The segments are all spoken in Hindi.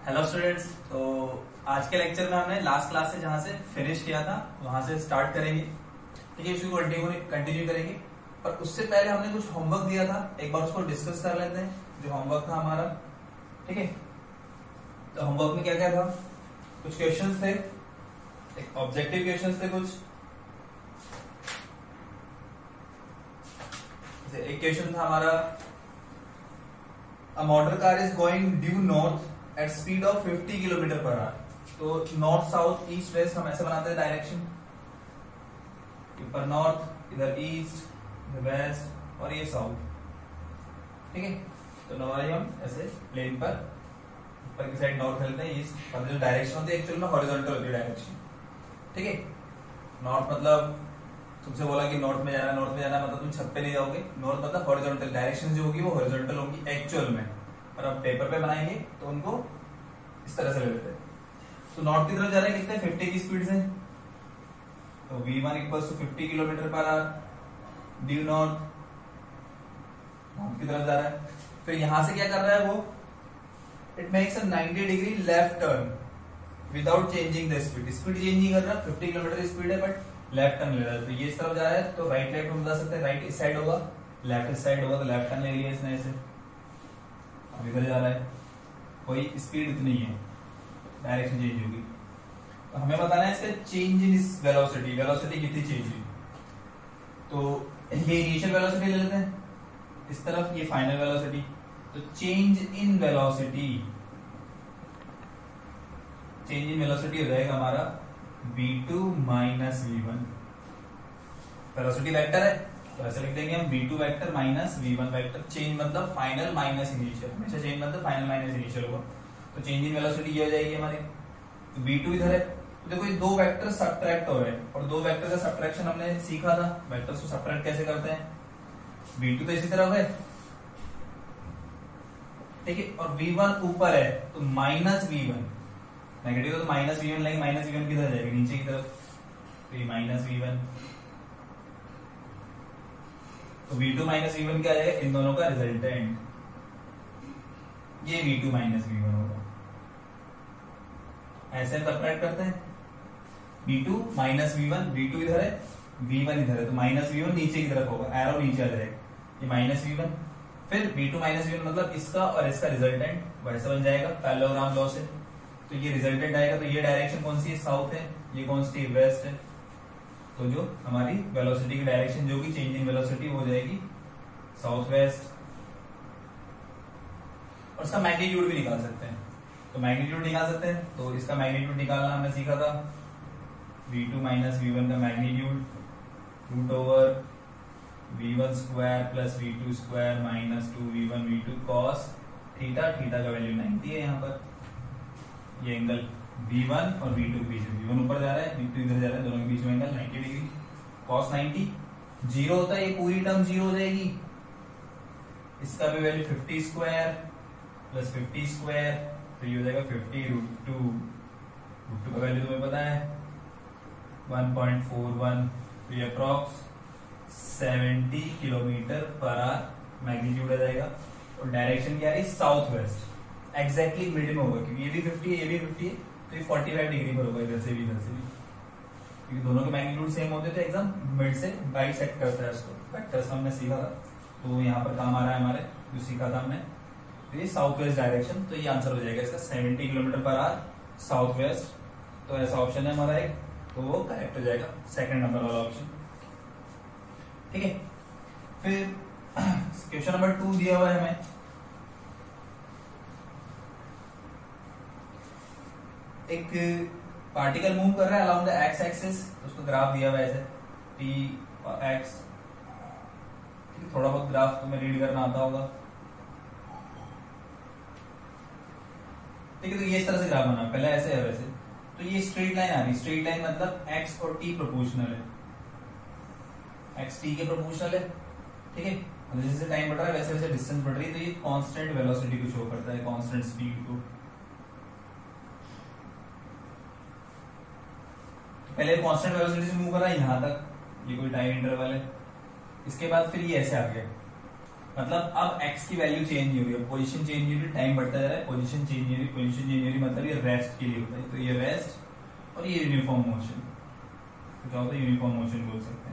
Hello students. तो आज के लेक्चर में हमने लास्ट क्लास से जहां से फिनिश किया था वहां से स्टार्ट करेंगे। ठीक है, इसी को कंटिन्यू करेंगे। पर उससे पहले हमने कुछ होमवर्क दिया था, एक बार उसको डिस्कस कर लेते हैं जो होमवर्क था हमारा। ठीक है, तो होमवर्क में क्या क्या था? कुछ क्वेश्चंस थे, एक ऑब्जेक्टिव क्वेश्चंस थे कुछ। एक क्वेश्चन था हमारा, a motor car is going due north at speed of 50 kilometre per hour. तो नॉर्थ साउथ ईस्ट वेस्ट हम ऐसे बनाते हैं डायरेक्शन, ऊपर नॉर्थ, इधर ईस्ट, इधर वेस्ट और ये साउथ। ठीक है, तो नॉर्मली हम ऐसे प्लेन पर ऊपर की साइड नॉर्थ लेते हैं, ईस्ट मतलब जो डायरेक्शन होती है एक्चुअल में हॉरिजॉन्टल होती है डायरेक्शन। ठीक है, नॉर्थ मतलब तुमसे बोला कि नॉर्थ में जाना, नॉर्थ में जाना मतलब तुम छत पे नहीं जाओगे। नॉर्थ मतलब हॉरिजॉन्टल, डायरेक्शन जो होगी वो हॉरिजॉन्टल होगी एक्चुअल में, और अब पेपर पे बनाएंगे तो उनको इस तरह से ले लेते हैं। तो नॉर्थ की तरफ जा रहे हैं कितने, 50 की स्पीड से। तो v1 equals to 50 kilometre per hour due north, north की तरफ जा रहा है। फिर यहां से क्या कर रहा है वो, it makes a 90 degree left turn without changing the speed. Speed change नहीं कर रहा, 50 किलोमीटर स्पीड है बट लेफ्ट टर्न ले रहा है। तो ये इस तरफ जा रहा है तो राइट लेफ्ट हम बता सकते हैं, राइट इस साइड होगा, लेफ्ट इस साइड होगा, तो लेफ्ट टर्न ले लिया इसने ऐसे। अब इधर जा रहा है, कोई स्पीड इतनी है, डायरेक्शन चेंज होगी। तो हमें बताना है इसका चेंज इन इस वेलोसिटी, वेलोसिटी कितनी चेंज हुई। तो ये इनिशियल वेलोसिटी ले लेते हैं इस तरफ, ये फाइनल वेलोसिटी। तो change in velocity, change in velocity हो जाएगा हमारा v2 minus v1। Velocity vector है तो ऐसे लिख देंगे हम v2 vector minus v1 vector. Change मतलब फाइनल माइनस इनिशियल, हमेशा चेंज मतलब फाइनल माइनस इनिशियल होगा। तो चेंज इन वेलोसिटी ये हो जाएगी हमारी। तो v2 इधर है, तो देखो ये दो वेक्टर सब्ट्रैक्ट हो रहे हैं, और दो वेक्टर का सब्ट्रैक्शन हमने सीखा था, वेक्टर्स को सब्ट्रैक्ट कैसे करते हैं। v2 तो इसी तरफ है, ठीक है, और v1 ऊपर है तो माइनस v1, नेगेटिव तो माइनस v1 लेंगे, माइनस v1 किधर जाएगा, नीचे की तरफ, तो ये माइनस v1। तो v2 माइनस v1 क्या आ जाएगा, इन दोनों का रिजल्टेंट, ये v2 माइनस v1 होगा। ऐसे सब्ट्रैक्ट करते हैं, v2 माइनस v1, v2 इधर है, v1 इधर है, तो माइनस v1 नीचे की तरफ होगा, एरो नीचे आ जाएगा, ये माइनस v1। फिर v2 माइनस v1 मतलब इसका और इसका रिजल्टेंट वैसे बन जाएगा पैरेललोग्राम लॉ से। तो ये रिजल्टेंट आएगा, तो ये डायरेक्शन कौन सी है, साउथ है, ये कौन सी वेस्ट है। तो जो हमारी वेलोसिटी की डायरेक्शन जो कि चेंज इन वेलोसिटी हो जाएगी साउथ वेस्ट। और इसका मैग्नीट्यूड भी निकाल सकते हैं, तो मैग्नीट्यूड निकाल सकते हैं। तो इसका मैग्नीट्यूड निकालना हमने सीखा था, v2 माइनस v1 का magnitude root over v1 square plus v2 square minus 2v1 v2 cos theta, theta का वैल्यू 90 है यहाँ पर। ये एंगल v1 और v2 के बीच में, v1 ऊपर जा रहा है, v2 इधर जा रहा है, दोनों के बीच में एंगल 90 डिग्री। cos 90 जीरो होता है, ये पूरी टर्म जीरो हो जाएगी। इसका भी वैल्यू 50 स्क्वायर प्लस 50 स्क्वायर, तो ये हो जाएगा 50 रूट 2 का वैल्यू तुम्हें पता है 1.41, तो ये approx 70 kilometre per hour magnitude आ जाएगा। और डायरेक्शन क्या है, साउथ वेस्ट, एग्जैक्टली मिड में होगा, क्योंकि ये भी 50 है, ये भी 50 है, तो ये 45 डिग्री पर होगा, इधर से भी इधर से भी, क्योंकि दोनों के मैग्नीट्यूड सेम होते थे। एग्जाम मिड से बाइसेक्ट करता है उसको, वेक्टर्स हमने सीखा था, तो यहाँ पर काम आ रहा है हमारे जो सीखा था हमने। तो ये साउथ वेस्ट डायरेक्शन, तो ये आंसर हो जाएगा इसका 70 kilometre per our south west. तो ऐसा ऑप्शन है हमारा एक, तो वो करेक्ट हो जाएगा, सेकंड नंबर वाला ऑप्शन। ठीक है, फिर क्वेश्चन नंबर 2 दिया हुआ है हमें, एक पार्टिकल मूव कर रहा है अलोंग द एक्स एक्सिस, उसको ग्राफ दिया हुआ है ऐसे t और x। थोड़ा बहुत ग्राफ तुम्हें रीड करना आता होगा, ठीक है। तो ये इस तरह से ग्राफ बना, पहले ऐसे है वैसे, तो ये स्ट्रेट लाइन आ रही, स्ट्रेट लाइन मतलब x और t प्रोपोर्शनल है, x t के प्रोपोर्शनल है, ठीक है। जैसे जैसे टाइम बढ़ रहा है वैसे वैसे डिस्टेंस बढ़ रही है, तो ये कांस्टेंट वेलोसिटी को शो करता है, कांस्टेंट स्पीड को। पहले कांस्टेंट वेलोसिटी से मूव कर रहा है यहां तक, ये कोई टाइम इंटरवल है। इसके बाद फिर ये ऐसे आ गया, मतलब अब x की वैल्यू चेंज नहीं हो रही है, पोजीशन चेंज नहीं हो रही, टाइम बढ़ता जा रहा है, पोजीशन चेंज नहीं हो रही, पोजीशन चेंज नहीं हो रही, मतलब ये रेस्ट के लिए होता है। तो ये रेस्ट और ये यूनिफॉर्म मोशन, तो क्या होता है यूनिफॉर्म मोशन बोल सकते हैं।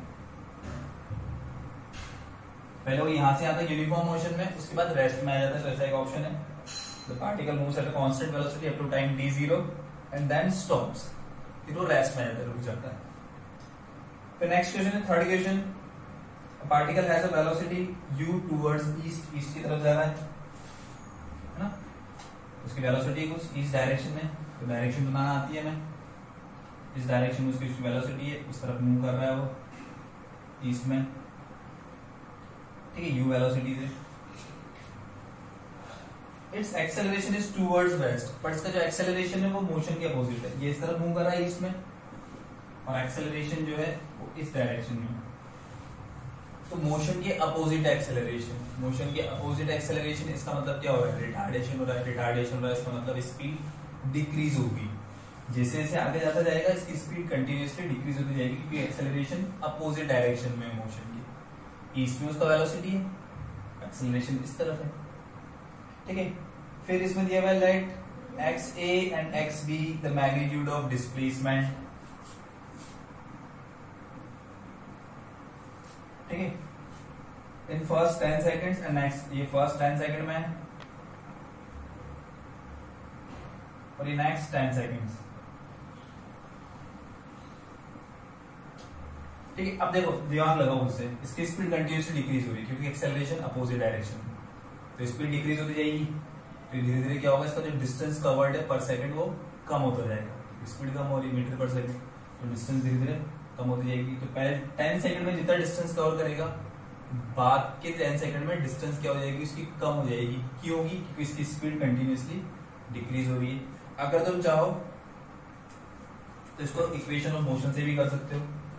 पहले वो यहां से आता है यूनिफॉर्म मोशन में, उसके बाद रेस्ट में आ जाता है। तो ऐसा एक ऑप्शन है, the particle moves at a constant velocity up to time t0 and then stops, फिर वो रेस्ट में आ जाता है, रुक जाता है। फिर नेक्स्ट क्वेश्चन है third question, particle has a velocity u towards east, east की तरफ जा रहा है ना, उसकी वेलोसिटी कुछ इस डायरेक्शन में, तो डायरेक्शन बनाना आती है हमें, इस डायरेक्शन में उसकी वेलोसिटी है, उस तरफ मूव कर रहा है वो ईस्ट में, ठीक है, u वेलोसिटी से। Its acceleration is towards west, but इसका जो एक्सेलरेशन है वो मोशन के अपोजिट है, ये इस तरफ मूव कर रहा है ईस्ट में, और एक्सेलरेशन जो है वो इस डायरेक्शन में। तो मोशन के अपोजिट एक्सेलरेशन, मोशन के अपोजिट एक्सेलरेशन, इसका मतलब क्या हो रहा है, रिटार्डेशन हो रहा है, रिटार्डेशन हो रहा है, इसका मतलब स्पीड डिक्रीज होगी। जैसे जैसे आगे जाता जाएगा इसकी स्पीड कंटिन्यूअसली डिक्रीज होती जाएगी, क्योंकि एक्सेलरेशन अपोजिट डायरेक्शन में मोशन की, ईस्ट में उसका वेलोसिटी है, एक्सेलरेशन इस तरफ है, ठीक है। फिर इसमें दिया हुआ है let XA and XB the magnitude of displacement, ठीक है, in first 10 seconds and next, ये फर्स्ट 10 सेकेंड में है और ये नेक्स्ट 10 सेकेंड्स, ठीक है। अब देखो दिमाग लगाओ मुझसे, इसकी स्पीड कंटिन्यूअसली डिक्रीज हो रही है क्योंकि एक्सेलरेशन अपोजिट डायरेक्शन में, तो स्पीड डिक्रीज होती जाएगी, तो धीरे धीरे क्या होगा, इसका जो डिस्टेंस कवर्ड है पर सेकंड वो कम होता जाएगा, स्पीड कम हो रही है मीटर पर सेकंड, तो डिस्टेंस धीरे धीरे कम होती जाएगी। तो पहले 10 सेकंड में जितना डिस्टेंस कवर करेगा, बाद के 10 सेकंड में डिस्टेंस क्या हो जाएगी, उसकी कम हो जाएगी। क्यों होगी, क्योंकि इसकी स्पीड कंटिन्यूअसली डिक्रीज हो रही है। अगर तुम चाहो तो इसको इक्वेशन ऑफ मोशन से भी कर सकते हो,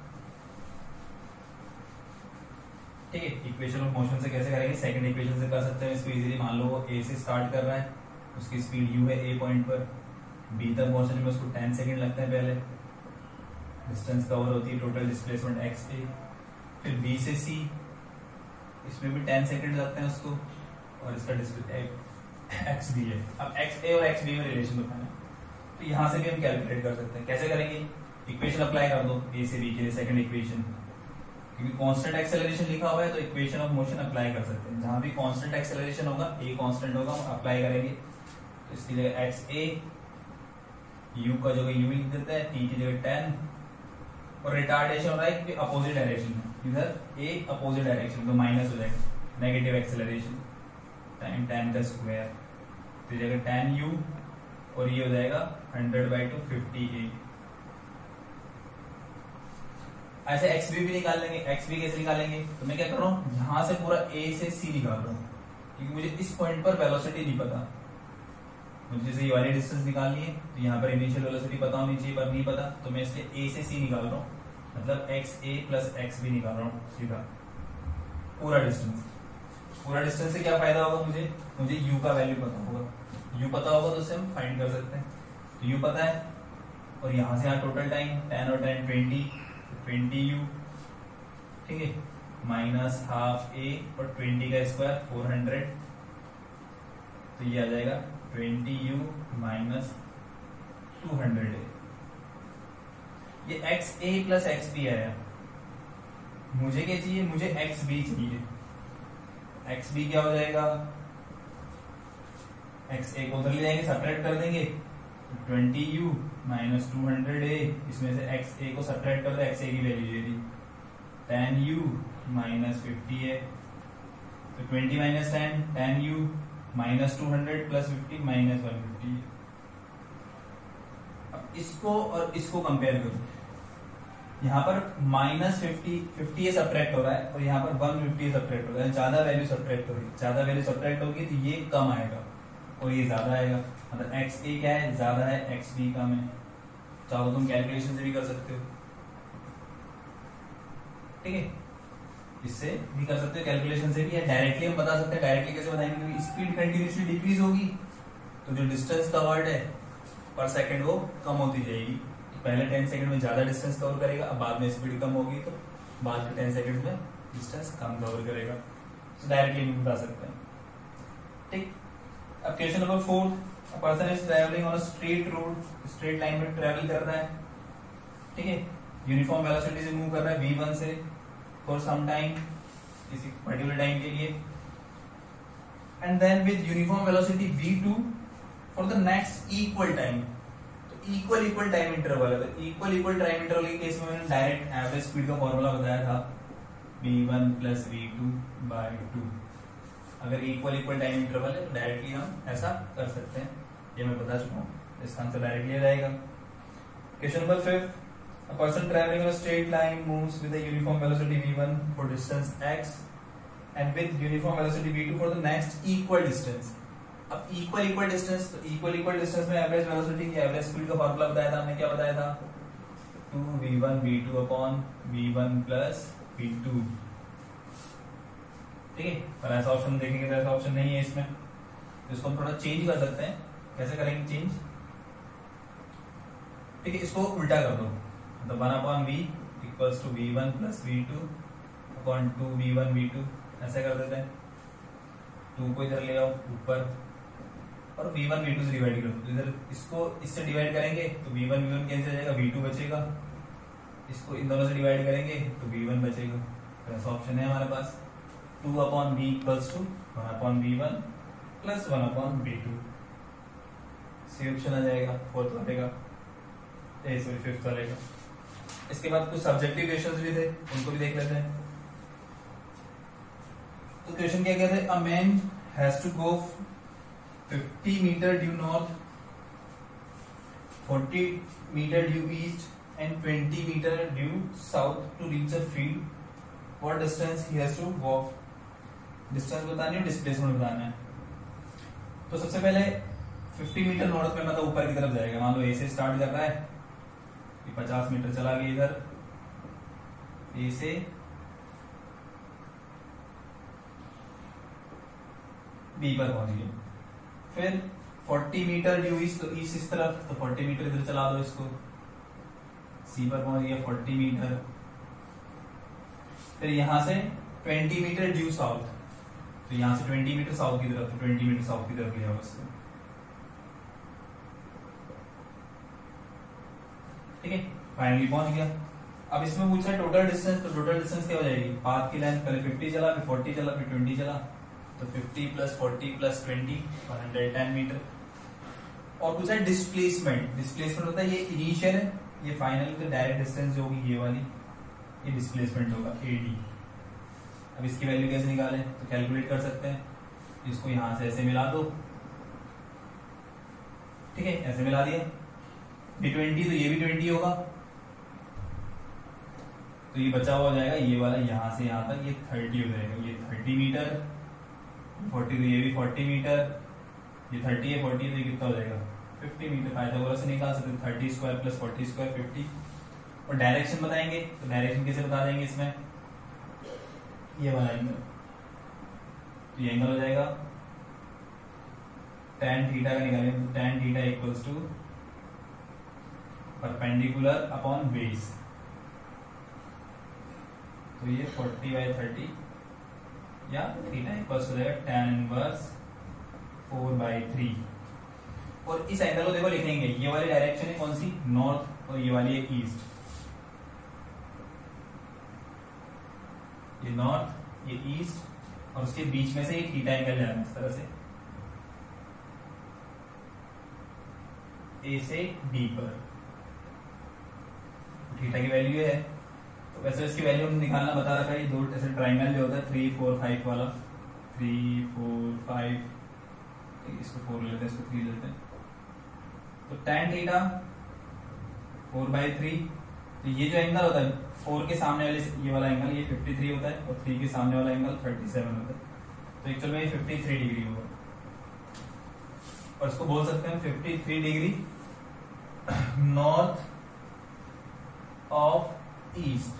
ठीक है। इक्वेशन ऑफ मोशन से कैसे करेंगे, सेकंड इक्वेशन से कर सकते हैं इसको इजीली। मान लो वो ए से स्टार्ट कर रहा है, उसकी स्पीड u है ए पॉइंट पर, बी तक पहुंचने में उसको 10 सेकंड लगते हैं, पहले डिस्टेंस कवर होती है टोटल डिस्प्लेसमेंट x पे। फिर b से c, इसमें भी 10 सेकंड लगते हैं उसको, और इसका x भी है। अब xa और xb में रिलेशन बताना है, तो यहां से भी हम कैलकुलेट कर सकते हैं। कैसे करेंगे, इक्वेशन अप्लाई कर दो a से b के लिए, सेकंड इक्वेशन, क्योंकि कांस्टेंट एक्सेलरेशन लिखा हुआ है तो इक्वेशन ऑफ मोशन अप्लाई कर सकते हैं। जहां भी कांस्टेंट एक्सेलरेशन होगा, a कांस्टेंट होगा, हम अप्लाई करेंगे। तो इसकी जगह xa, u का जगह u लिख देते हैं, t की जगह 10, और रिटार्डेशन हो रहा है क्योंकि अपोजिट डायरेक्शन में, इधर a अपोजिट डायरेक्शन, तो माइनस हो जाएगा, नेगेटिव एक्सेलरेशन, टाइम 10 का स्क्वायर, तो जगह 10u, और ये हो जाएगा 100/2 50a। ऐसे xb भी निकाल लेंगे। xb कैसे निकालेंगे, तो मैं क्या कर रहा हूँ, यहां से पूरा a से c निकाल रहा हूँ, क्योंकि मुझे इस पॉइंट पर वेलोसिटी नहीं पता, मुझे जैसे ये वाली डिस्टेंस निकालनी है, तो यहाँ पर इनिशियल वेलोसिटी पता होनी चाहिए, पर नहीं पता, तो मैं इसलिए a से c निकाल रहा हूँ, मतलब xa प्लस xb निकाल रहा हूँ सीधा पूरा डिस्टेंस। पूरा डिस्टेंस से क्या फायदा होगा, मुझे u का वैल्यू पता होगा, u पता होगा तो उसे हम फाइंड कर सकते हैं। तो u पता है, और यहाँ से यहाँ टोटल टाइम 10 और 10 20u, ठीक है, माइनस हाफ a और 20 का स्क्वायर 400, तो ये आ जाएगा 20u माइनस 200a। ये xa प्लस xb आया, मुझे क्या चाहिए, मुझे xb चाहिए। xb क्या हो जाएगा, xa को उधर ले जाएंगे, सब्ट्रैक्ट कर देंगे, 20u माइनस 200a, इसमें से xa को सब्ट्रैक्ट कर दो, xa की वैल्यू ये थी 10u माइनस 50a, तो 20 minus 10 10u minus 200 plus 50 minus 150। अब इसको और इसको कंपेयर करो, यहाँ पर माइनस 50 सब्ट्रैक्ट हो रहा है, और यहाँ पर 150 सब्ट्रैक्ट हो रहा है, ज्यादा वैल्यू सब्ट्रैक्ट हो रही है, ज्यादा वैल्यू सब्ट्रैक्ट होगी तो ये कम आएगा और ये ज्यादा आएगा, मतलब xa क्या है, ज्यादा है, xb कम है। चाहो तुम कैलकुलेशन से भी कर सकते हो, ठीक है, इससे भी कर सकते हो, कैलकुलेशन से भी, या डायरेक्टली हम बता सकते हैं। डायरेक्टली कैसे बताएंगे, क्योंकि स्पीड कंटिन्यूअसली डिक्रीज होगी तो जो डिस्टेंस कवर्ड है पर सेकंड वो कम होती जाएगी। तो पहले 10 सेकंड में ज्यादा डिस्टेंस कवर करेगा, अब बाद में स्पीड कम होगी तो बाद के 10 सेकंड में डिस्टेंस कम कवर करेगा। डायरेक्टली भी बता सकते हैं। ठीक, अब question number 4, a person is travelling on a straight road, straight line में ट्रैवल कर रहा है, ठीक है, यूनिफॉर्म वेलोसिटी से मूव कर रहा है v1 से फॉर सम टाइम, किसी पर्टिकुलर टाइम के लिए, and then with uniform velocity v2 for the next equal time. तो इक्वल टाइम इंटरवल है, तो इक्वल टाइम इंटरवल के केस में मैंने डायरेक्ट एवरेज स्पीड का फॉर्मूला बताया था v1 प्लस v2 बाय 2। अगर इक्वल टाइम इंटरवल है तो डायरेक्टली हम ऐसा कर सकते हैं, ये मैं बता चुका हूँ, इसका आंसर डायरेक्टली आ जाएगा। Question number 5, a person traveling on a straight line moves with a uniform velocity v1 for distance x and with uniform velocity v2 for the next equal distance। अब इक्वल डिस्टेंस, तो इक्वल डिस्टेंस में एवरेज वेलोसिटी की एवरेज स्पीड का फार्मूला बताया था हमने, क्या बताया था, 2v1 v2 upon v1 plus v2। ठीक है, पर ऐसा ऑप्शन देखेंगे तो ऐसा ऑप्शन नहीं है इसमें, तो इसको हम थोड़ा चेंज कर सकते हैं। कैसे करेंगे चेंज, ठीक है, इसको उल्टा कर दो, तो 1 upon v equals to v1 plus v2 upon 2v1 v2, ऐसे कर देते हैं। 2 को इधर ले आओ ऊपर और v1 v2 से डिवाइड करो, तो इधर इसको इससे डिवाइड करेंगे तो v1 v1 कैंसिल हो जाएगा, v2 बचेगा, इसको इन दोनों से डिवाइड करेंगे तो v1 बचेगा। तो ऐसा ऑप्शन है हमारे पास 2 upon v equals to 1 upon v1 plus 1 upon v2। C option आ जाएगा, फोर्थ वाले का, सॉरी फिफ्थ वाले का। इसके बाद कुछ सब्जेक्टिव क्वेश्चंस भी थे, उनको भी देख लेते हैं। तो क्वेश्चन क्या कहते हैं, a man has to go 50 metre due north, 40 metre due east and 20 metre due south to reach a field. What distance he has to walk. Distance बतानी है, डिस्प्लेसमेंट बताना है। तो सबसे पहले 50 मीटर नॉर्थ में मतलब ऊपर की तरफ जाएगा, मान लो ए से स्टार्ट कर रहा है, 50 मीटर चला गया इधर ए से, बी पर पहुंच गया। फिर 40 मीटर ड्यू ईस्ट, तो ईस्ट इस तरफ, तो 40 मीटर इधर चला दो इसको, सी पर पहुंच गया 40 मीटर। फिर यहां से 20 मीटर ड्यू साउथ, तो यहां से 20 मीटर साउथ की तरफ, तो 20 मीटर साउथ की तरफ लिया उसको, ठीक है, फाइनली पहुंच गया। अब इसमें पूछा है टोटल डिस्टेंस, तो टोटल डिस्टेंस क्या हो जाएगी, पाथ की लेंथ पहले 50 चला, फिर 40 चला, फिर 20 चला, तो 50 प्लस 40 प्लस 20 110 मीटर। और पूछा है डिस्प्लेसमेंट, डिस्प्लेसमेंट होता है ये इनिशियल है, ये फाइनल, तो डायरेक्ट डिस्टेंस जो होगी ये वाली, ये डिस्प्लेसमेंट होगा AD। अब इसकी वैल्यू कैसे निकालें, तो कैलकुलेट कर सकते हैं, इसको यहां से ऐसे मिला दो, ठीक है, ऐसे मिला दिया, ये 20 तो ये भी 20 होगा, तो ये बचा हुआ हो जाएगा ये वाला, यहां से यहां तक ये 30 हो जाएगा, ये 30 मीटर, 40 तो ये भी 40 मीटर, ये 30 है, 40 तो ये कितना हो जाएगा 50 मीटर। पाइथागोरस से निकाल सकते हैं, 30 स्क्वायर प्लस 40 स्क्वायर 50। और डायरेक्शन बताएंगे, तो डायरेक्शन कैसे बता देंगे इसमें, ये वाला एंगल, तो ये एंगल हो जाएगा tan थीटा का निकालेंगे, तो tan theta equals to perpendicular upon base, तो ये 40/30 या थीटा इक्वल्स हो जाएगा tan इनवर्स 4/3। और इस एंगल को देखो लिखेंगे, ये वाली डायरेक्शन है कौन सी, नॉर्थ, और ये वाली है ईस्ट, ये नॉर्थ ये ईस्ट, और उसके बीच में से ये थीटा एंगल जा रहा है इस तरह से ए से डी पर, थीटा की वैल्यू है। तो वैसे इसकी वैल्यू हमने निकालना बता रखा है, ये दो ऐसे ट्राइंगल जो होता है 3 4 5 वाला, 3 4 5, इसको 4 लेते हैं, इसको 3 लेते हैं, तो tan थीटा 4/3, तो ये जो एंगल होता है 4 के सामने वाले ये वाला एंगल ये 53 होता है, और 3 के सामने वाला एंगल 37 होता है, तो एक्चुअल में ये 53 डिग्री होगा, और इसको बोल सकते हैं 53 डिग्री नॉर्थ ऑफ ईस्ट।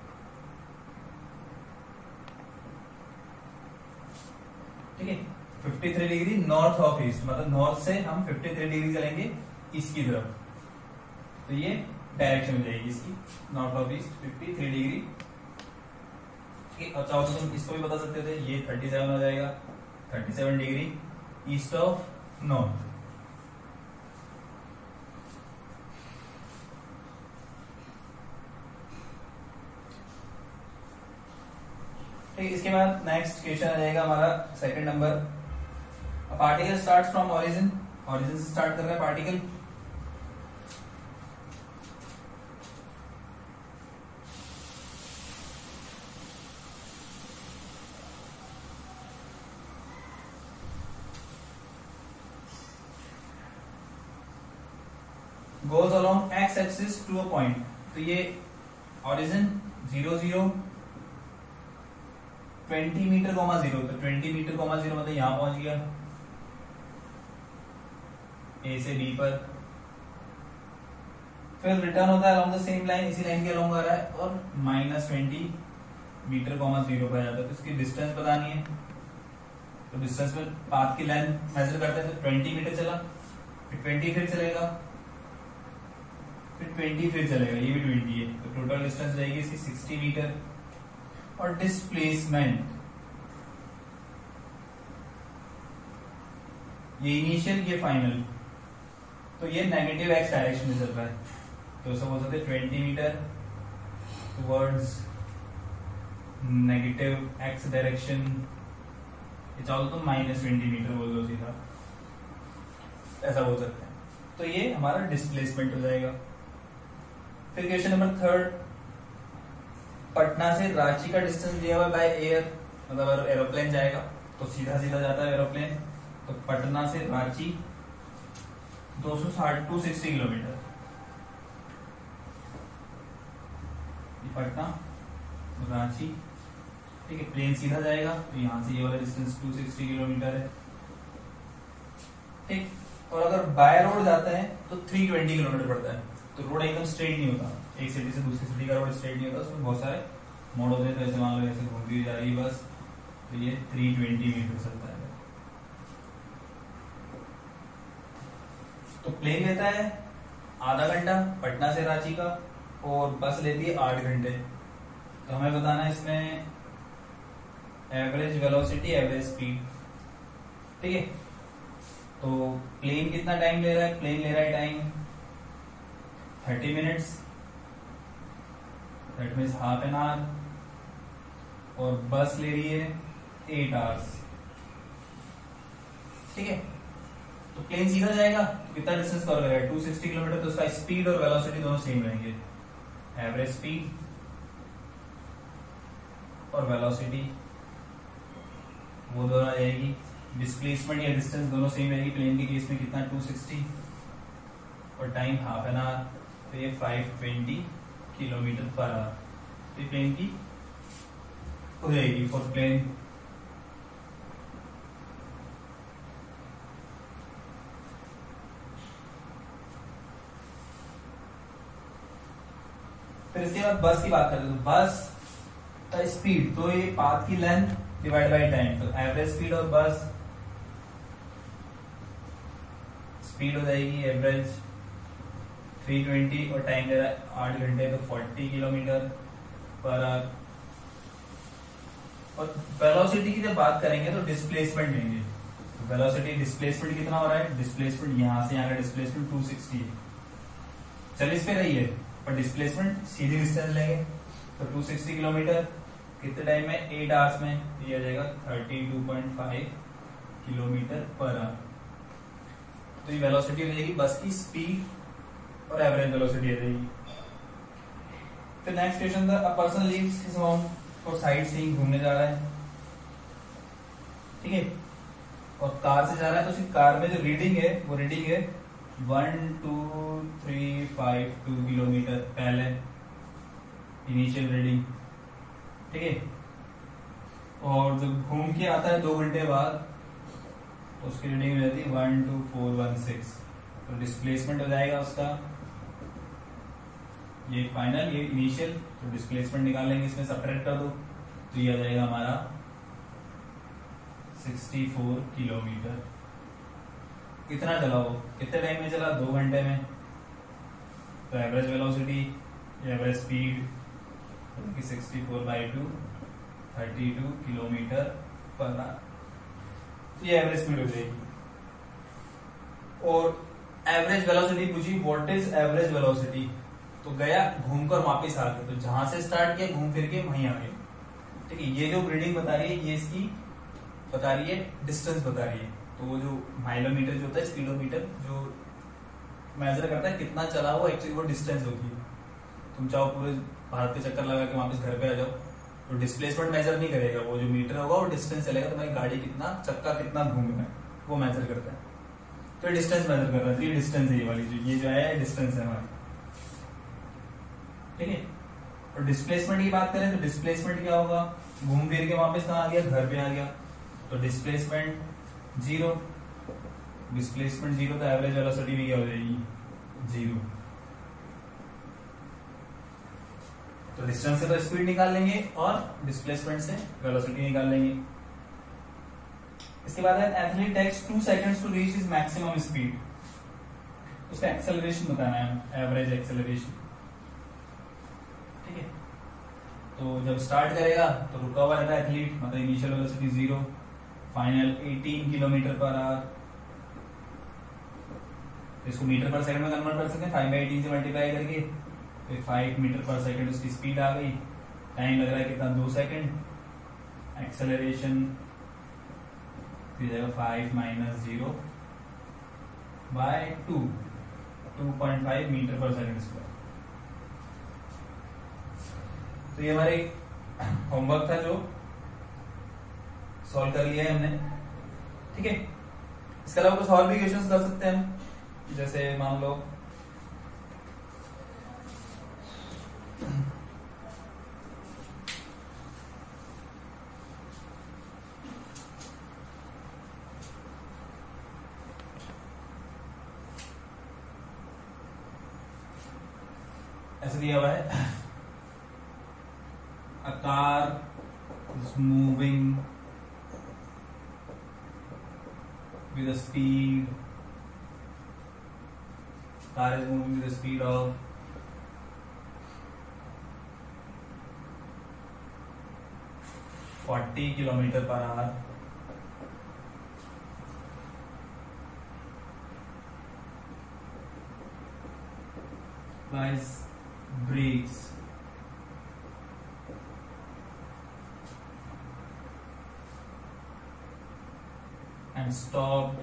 ठीक है, 53 डिग्री नॉर्थ ऑफ ईस्ट, मतलब नॉर्थ से हम 53 डिग्री चलेंगे ईस्ट की तरफ, तो ये डायरेक्शन हो जाएगी इसकी, नॉर्थ ऑफ ईस्ट 53 डिग्री और चाहो तो तुम इसको भी बता सकते थे, ये 37 हो जाएगा, 37 डिग्री ईस्ट ऑफ नॉर्थ। ठीक, इसके बाद नेक्स्ट क्वेश्चन आ जाएगा हमारा second number. Particle start from origin, origin से स्टार्ट कर रहा है particle. Goes along x axis to a point, तो ये ओरिजिन 0 0 20 मीटर कॉमा 0, तो 20 मीटर कॉमा 0 मतलब यहां पहुंच गया ए से बी पर, फिर रिटर्न होता है अलोंग द सेम लाइन, इसी लाइन के अलोंग आ रहा है और -20 मीटर कॉमा 0 पर जाता है। तो इसकी डिस्टेंस बतानी है, तो डिस्टेंस में पाथ की लेंथ मेजर करते हैं, तो 20 मीटर चला, फिर 20 फिर चलेगा, फिर 20 फिर चलेगा, ये भी 20 है, तो टोटल डिस्टेंस जाएगी इसकी 60 मीटर। और डिस्प्लेसमेंट, ये इनिशियल ये फाइनल, तो ये नेगेटिव एक्स डायरेक्शन में चल रहा है, तो सब हो सकते हैं 20 metre towards negative x direction, ये चाहो तो -20 मीटर बोल दो सीधा, ऐसा बोल सकते हैं। तो ये हमारा डिस्प्लेसमेंट हो जाएगा। फिर क्वेश्चन नंबर थर्ड, पटना से रांची का डिस्टेंस दिया हुआ बाय एयर, मतलब अगर एरोप्लेन जाएगा तो सीधा सीधा जाता है एरोप्लेन, तो पटना से रांची 260 किलोमीटर, पटना रांची, ठीक है, प्लेन सीधा जाएगा, तो यहां से ये वाला डिस्टेंस 260 किलोमीटर है, ठीक। और अगर बाय रोड जाता है तो 320 किलोमीटर पड़ता है, तो रोड एकदम स्ट्रेट नहीं होता, एक सिटी से दूसरी सिटी का रोड स्ट्रेट नहीं होता, उसमें बहुत सारे मोड़ होते हैं, तो ऐसे मान लो ऐसे घूमती जा रही है बस, तो ये 320 मीटर चलता है। तो प्लेन लेता है आधा घंटा पटना से रांची का, और बस लेती है 8 घंटे। तो हमें बताना है इसमें एवरेज वेलोसिटी, एवरेज स्पीड, ठीक है। तो प्लेन कितना टाइम ले रहा है, प्लेन ले रहा है time 30 minutes, that means half an hour, और बस ले रही है 8 आवर्स, ठीक है। तो प्लेन सीधा जाएगा तो कितना डिस्टेंस कवर करेगा, 260 किलोमीटर, तो उसका स्पीड और वेलोसिटी दोनों सेम रहेंगे, एवरेज स्पीड और वेलोसिटी वो दोनों आ जाएगी। डिस्प्लेसमेंट या डिस्टेंस दोनों सेम रहेगी, प्लेन के केस में कितना 260 और टाइम हाफ एन आवर, तो ये 520 किलोमीटर पर आवर, तो प्लेन की हो जाएगी फॉर प्लेन। फिर इसके बाद बस की बात करें, तो बस का स्पीड, तो ये पाथ की लेंथ डिवाइड बाय टाइम, तो एवरेज स्पीड और बस स्पीड हो जाएगी एवरेज 320 और टाइम दे रहा है 8 घंटे, तो 40 किलोमीटर पर आवर। और वेलोसिटी की जब बात करेंगे तो डिस्प्लेसमेंट लेंगे, तो वेलोसिटी डिस्प्लेसमेंट कितना हो रहा है, डिस्प्लेसमेंट यहां से यहां का डिस्प्लेसमेंट 260 है, चल इस पे रही है, पर डिस्प्लेसमेंट सीधी डिस्टेंस लेंगे, तो 260 किलोमीटर कितने टाइम में, 8 आवर्स में, ये आ जाएगा 32.5 किलोमीटर पर आवर। तो ये वेलोसिटी हो जाएगी बस की स्पीड और एवरेज वेलोसिटी आ जाएगी। फिर नेक्स्ट क्वेश्चन था, a person leaves his home for sightseeing, घूमने जा रहा है, ठीक है, और कार से जा रहा है, तो उसकी कार में जो रीडिंग है वो रीडिंग है 12352 किलोमीटर पहले इनिशियल रीडिंग, ठीक है। और जब घूम के आता है 2 घंटे बाद, तो उसकी रीडिंग हो जाती है 12416, तो डिस्प्लेसमेंट हो जाएगा उसका, ये फाइनल ये इनिशियल, तो डिस्प्लेसमेंट निकाल लेंगे, इसमें सब्ट्रैक्ट कर दो, तो ये आ जाएगा हमारा 64 किलोमीटर। कितना चला वो, कितने टाइम में चला, 2 घंटे में, तो average velocity, average speed 64/2, 32 kilometre per hour, ये एवरेज स्पीड हो जाएगी। और एवरेज वेलोसिटी पूछी, व्हाट इज एवरेज वेलोसिटी, तो गया घूमकर वापस आ गया, तो जहां से स्टार्ट किया घूम फिर के वहीं आ गए। ठीक है, ये जो रीडिंग बता रही है ये इसकी बता रही है डिस्टेंस बता रही है। तो वो जो माइलोमीटर जो होता है, स्पीडोमीटर जो मेजर करता है कितना चला हुआ, एक्चुअली वो डिस्टेंस होती है। तुम चाहो पूरे भारत के चक्कर लगा के वापस घर पे आ जाओ, तो डिस्प्लेसमेंट मेजर नहीं करेगा, वो जो मीटर होगा वो डिस्टेंस चलेगा, तुम्हारी गाड़ी कितना चक्का कितना घूम रहा है वो मेजर करता है। तो डिस्टेंस मेजर कर रहा है, ये डिस्टेंस है, ये वाली जो ये जो है डिस्टेंस है हमारी। ठीक है, और डिस्प्लेसमेंट की बात करें तो डिस्प्लेसमेंट क्या होगा, घूम फिर के वापस कहाँ आ गया, घर पे आ गया, तो डिस्प्लेसमेंट जीरो, डिस्प्लेसमेंट जीरो, तो एवरेज वेलोसिटी भी क्या हो जाएगी, जीरो। तो डिस्टेंस से तो स्पीड निकाल लेंगे और डिस्प्लेसमेंट से वेलोसिटी निकाल लेंगे। इसके बाद athlete takes 2 seconds to reach his maximum speed, उसका एक्सेलरेशन बताना है, एवरेज एक्सेलरेशन। ठीक है, तो जब स्टार्ट करेगा तो रुका हुआ रहता है एथलीट, मतलब initial velocity 0, final 18 kilometre per hour. इसको मीटर पर सेकंड में कन्वर्ट कर सकते हैं, 5/18 से मल्टीप्लाई करके, तो 5 मीटर पर सेकंड उसकी स्पीड आ गई। टाइम लग रहा है कितना, 2 सेकंड। एक्सेलरेशन 5 - 0 बाय 2.5 मीटर पर सेकंड स्क्वायर। तो ये हमारे होमवर्क था जो सॉल्व कर लिया है हमने। ठीक है, इसके अलावा कुछ और भी क्वेश्चंस कर सकते हैं हम, जैसे मान लो ऐसे दिया हुआ है, a car is moving with a speed of 40 kilometre per hour. Applies brakes and stopped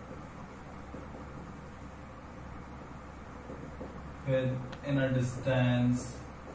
within a distance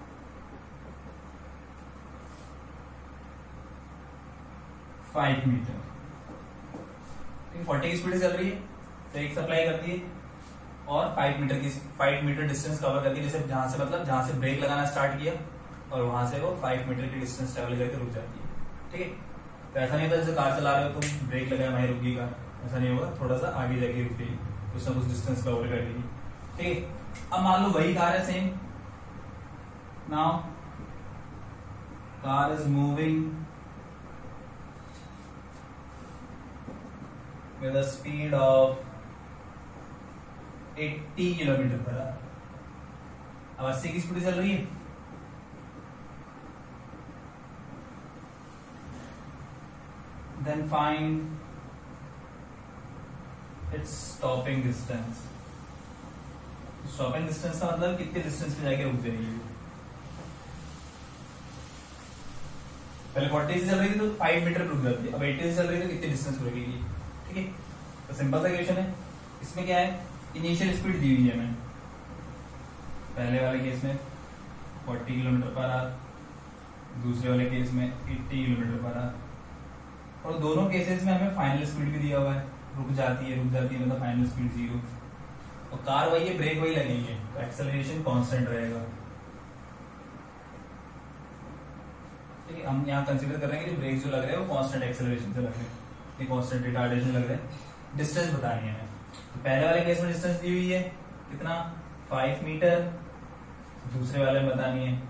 5 metre. 40 की स्पीड से चल रही है, ब्रेक अप्लाई करती है और 5 मीटर डिस्टेंस कवर करती है, जैसे जहां से ब्रेक लगाना स्टार्ट किया और वहां से वो 5 मीटर की डिस्टेंस ट्रेवल करके रुक जाती है। ठीक है, तो ऐसा नहीं होता जैसे कार चला रहे हो तुम, ब्रेक लगाया वहीं रुकी कार, ऐसा नहीं होगा, थोड़ा सा आगे जाके रुकेगी, कुछ ना कुछ डिस्टेंस कवर करेगी। ठीक है, अब मान लो वही कार है same, now car is moving with a speed of 80 kilometre per hour. अब 80 की स्पीड चल रही है, then find its stopping distance। Stopping distance का मतलब कितने डिस्टेंस पे जाके रुक जाएगी। पहले 40 से चल रही थी तो 5 मीटर रुक जाती है, अब 80 से चल रही है तो कितने डिस्टेंस पे रुकेगी। ठीक है, तो सिंपल सा क्वेश्चन है। इसमें क्या है, इनिशियल स्पीड दी हुई है हमें, पहले वाले केस में 40 किलोमीटर पर आवर, दूसरे वाले केस में 80 किलोमीटर पर आवर, और दोनों केसेस में हमें फाइनल स्पीड भी दिया हुआ है, रुक जाती है मतलब फाइनल स्पीड 0, और कार वही है, ब्रेक वही लगेंगे, तो एक्सेलरेशन कांस्टेंट रहेगा। ठीक है, हम यहाँ कंसीडर कर रहे हैं कि ब्रेक जो लग रहे हैं वो कांस्टेंट एक्सेलरेशन से लग रहे हैं, कांस्टेंट रिटार्डेशन लग रहे हैं। डिस्टेंस बतानी है हमें, तो पहले वाले केस में डिस्टेंस दी हुई है कितना, 5 मीटर, दूसरे वाले में बतानी है।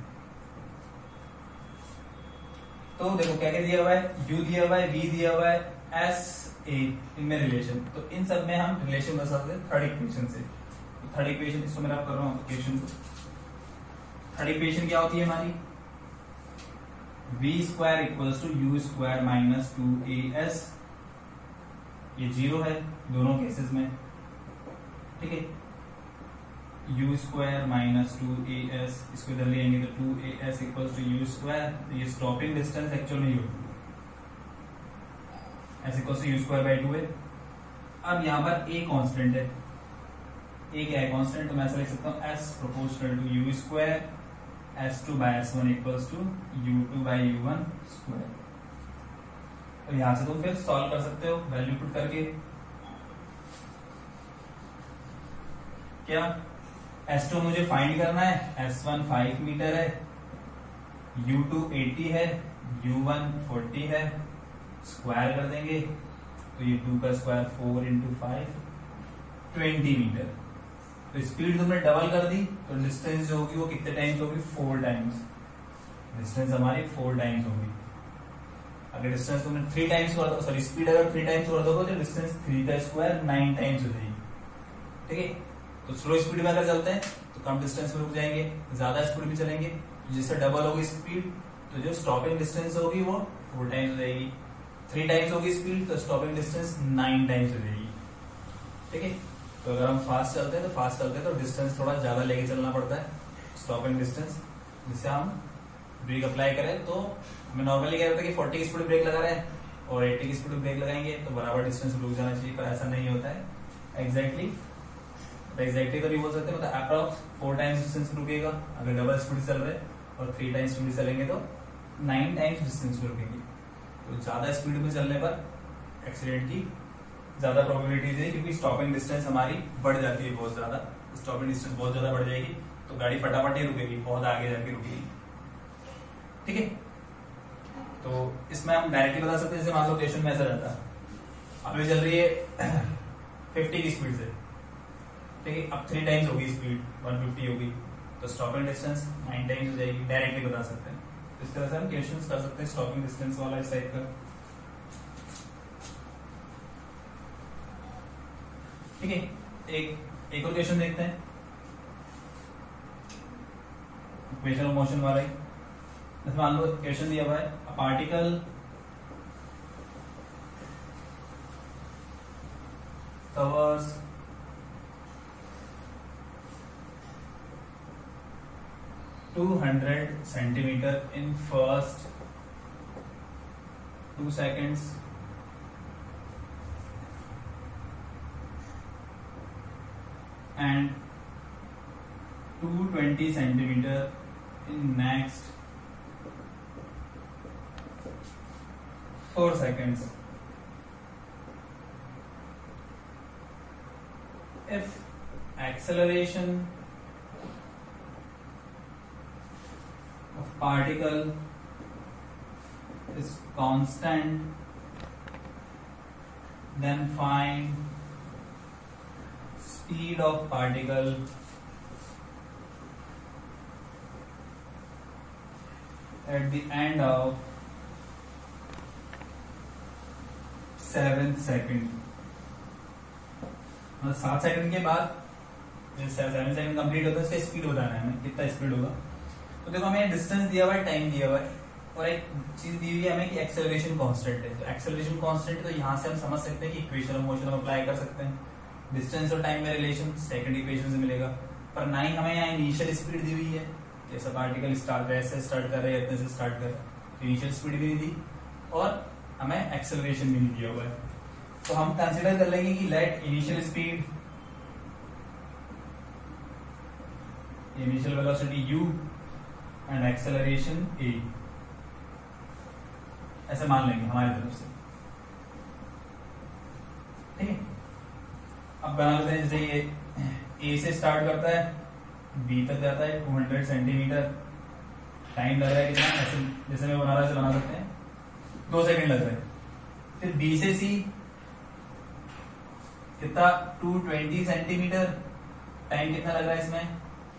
तो देखो क्या क्या दिया हुआ है, u दिया हुआ है, v दिया हुआ है, s a, इनमें रिलेशन, तो इन सब में हम रिलेशन बता सकते हैं थर्ड इक्वेशन से। थर्ड इक्वेशन इसको मैं कर रहा हूँ इक्वेशन को। थर्ड इक्वेशन क्या होती है हमारी, v square equals to u square minus 2as, ये 0 है दोनों केसेस में, ठीक है। यू स्क्वायर माइनस 2as, इसको इधर ले आएंगे तो 2as equals to u square, ये स्टॉपिंग डिस्टेंस एक्चुअल में u s equals to u square by 2 है। अब यहाँ पर a कांस्टेंट है, a क्या है कांस्टेंट, तो मैं ऐसा लिख सकता हूँ s proportional to u square s2 by s1 equals to u2 by u1 square. और यहां से तुम फिर सॉल्व कर सकते हो वैल्यू पुट करके। क्या S2 मुझे फाइंड करना है, S1 5 मीटर है, U2 80 है, U1 40 है, स्क्वायर कर देंगे तो ये 2 का स्क्वायर 4 इंटू 5 20 मीटर। तो स्पीड तुमने डबल कर दी तो डिस्टेंस जो होगी वो कितने टाइम्स होगी, 4 टाइम्स। डिस्टेंस हमारी 4 टाइम्स होगी। अगर डिस्टेंस तुमने 3 टाइम्स कर दो, सॉरी स्पीड अगर 3 टाइम्स कर दोगे तो डिस्टेंस 3 का स्क्वायर 9 टाइम्स हो जाएगी, ठीक है। तो स्लो स्पीड में अगर चलते हैं तो कम डिस्टेंस में रुक जाएंगे, ज्यादा स्पीड में चलेंगे जिससे डबल होगी स्पीड, तो जो स्टॉपिंग डिस्टेंस होगी वो 4 टाइम्स हो जाएगी। 3 टाइम्स होगी स्पीड तो स्टॉपिंग डिस्टेंस 9 टाइम्स हो जाएगी, ठीक है। तो अगर हम फास्ट चलते हैं तो डिस्टेंस थोड़ा ज्यादा लेके चलना पड़ता है, स्टॉपिंग डिस्टेंस, जिससे हम ब्रेक अप्लाई करें। तो हमें नॉर्मली क्या होता है कि 40 की स्पीड ब्रेक लगा रहे हैं और 80 की स्पीड ब्रेक लगाएंगे तो बराबर डिस्टेंस रुक जाना चाहिए, पर ऐसा नहीं होता है। एग्जैक्टली तो नहीं बोल सकते, मतलब अप्रॉक्स 4 टाइम्स डिस्टेंस रुकेगा अगर डबल स्पीड चल रहे और 3 टाइम्स स्पीड चलेंगे तो 9 टाइम्स डिस्टेंस में रुकेंगे। तो ज्यादा स्पीड में चलने पर एक्सीडेंट की ज्यादा प्रोबेबिलिटी है, क्योंकि स्टॉपिंग डिस्टेंस हमारी बढ़ जाती है बहुत ज्यादा। स्टॉपिंग डिस्टेंस बहुत ज्यादा बढ़ जाएगी तो गाड़ी फटाफट ही रुकेगी, बहुत आगे जाके रुकेगी, ठीक है। तो इसमें हम डायरेक्टली बता सकते हैं, जैसे मान लो क्वेश्चन में ऐसा रहता है, अभी चल रही है 50 की स्पीड से, ठीक है। अब 3 टाइम्स होगी स्पीड, 150 होगी तो स्टॉपिंग डिस्टेंस 9 टाइम्स हो जाएगी, डायरेक्टली बता सकते हैं। तो इस तरह से हम क्वेश्चन कर सकते हैं स्टॉपिंग डिस्टेंस वाला इस टाइप का, ठीक है। एक और क्वेश्चन देखते हैं, इक्वेशन ऑफ मोशन वाला ही। मान लो क्वेश्चन दिया हुआ है, a particle covers (200 centimeter in first 2 seconds and 220 centimeter in next 4 seconds. If acceleration of particle is constant, then find speed of particle at the end of 7th second। मतलब 7 सेकंड के बाद 7 सेकंड कंप्लीट होता है, इसका स्पीड बताना है हमें, कितना स्पीड होगा। तो देखो हमें डिस्टेंस दिया हुआ है, टाइम दिया हुआ है, और एक चीज दी हुई है हमें कि एक्सेलरेशन कांस्टेंट है। तो एक्सेलरेशन कांस्टेंट है तो यहाँ से हम समझ सकते हैं कि इक्वेशन ऑफ मोशन हम अप्लाई कर सकते हैं। डिस्टेंस और टाइम में रिलेशन सेकंड इक्वेशन से मिलेगा, पर ना ही हमें यहाँ इनिशियल स्पीड दी हुई है, जैसा पार्टिकल स्टार्ट ऐसे स्टार्ट कर रहे हैं, इतने से स्टार्ट कर रहे हैं, तो इनिशियल स्पीड भी नहीं दी और हमें एक्सेलरेशन भी नहीं दिया हुआ है। तो हम कंसीडर कर लेंगे कि let initial speed, initial velocity u and acceleration a, ऐसे मान लेंगे हमारी तरफ से, ठीक है। अब बना लेते हैं, जैसे ये a से स्टार्ट करता है, b तक जाता है 200 सेंटीमीटर, टाइम लग रहा है कितना, ऐसे जैसे मैं बना रहा है बना सकते हैं 2 सेकंड लग रहे हैं। फिर b से c कितना 220 सेंटीमीटर, टाइम कितना लग रहा है इसमें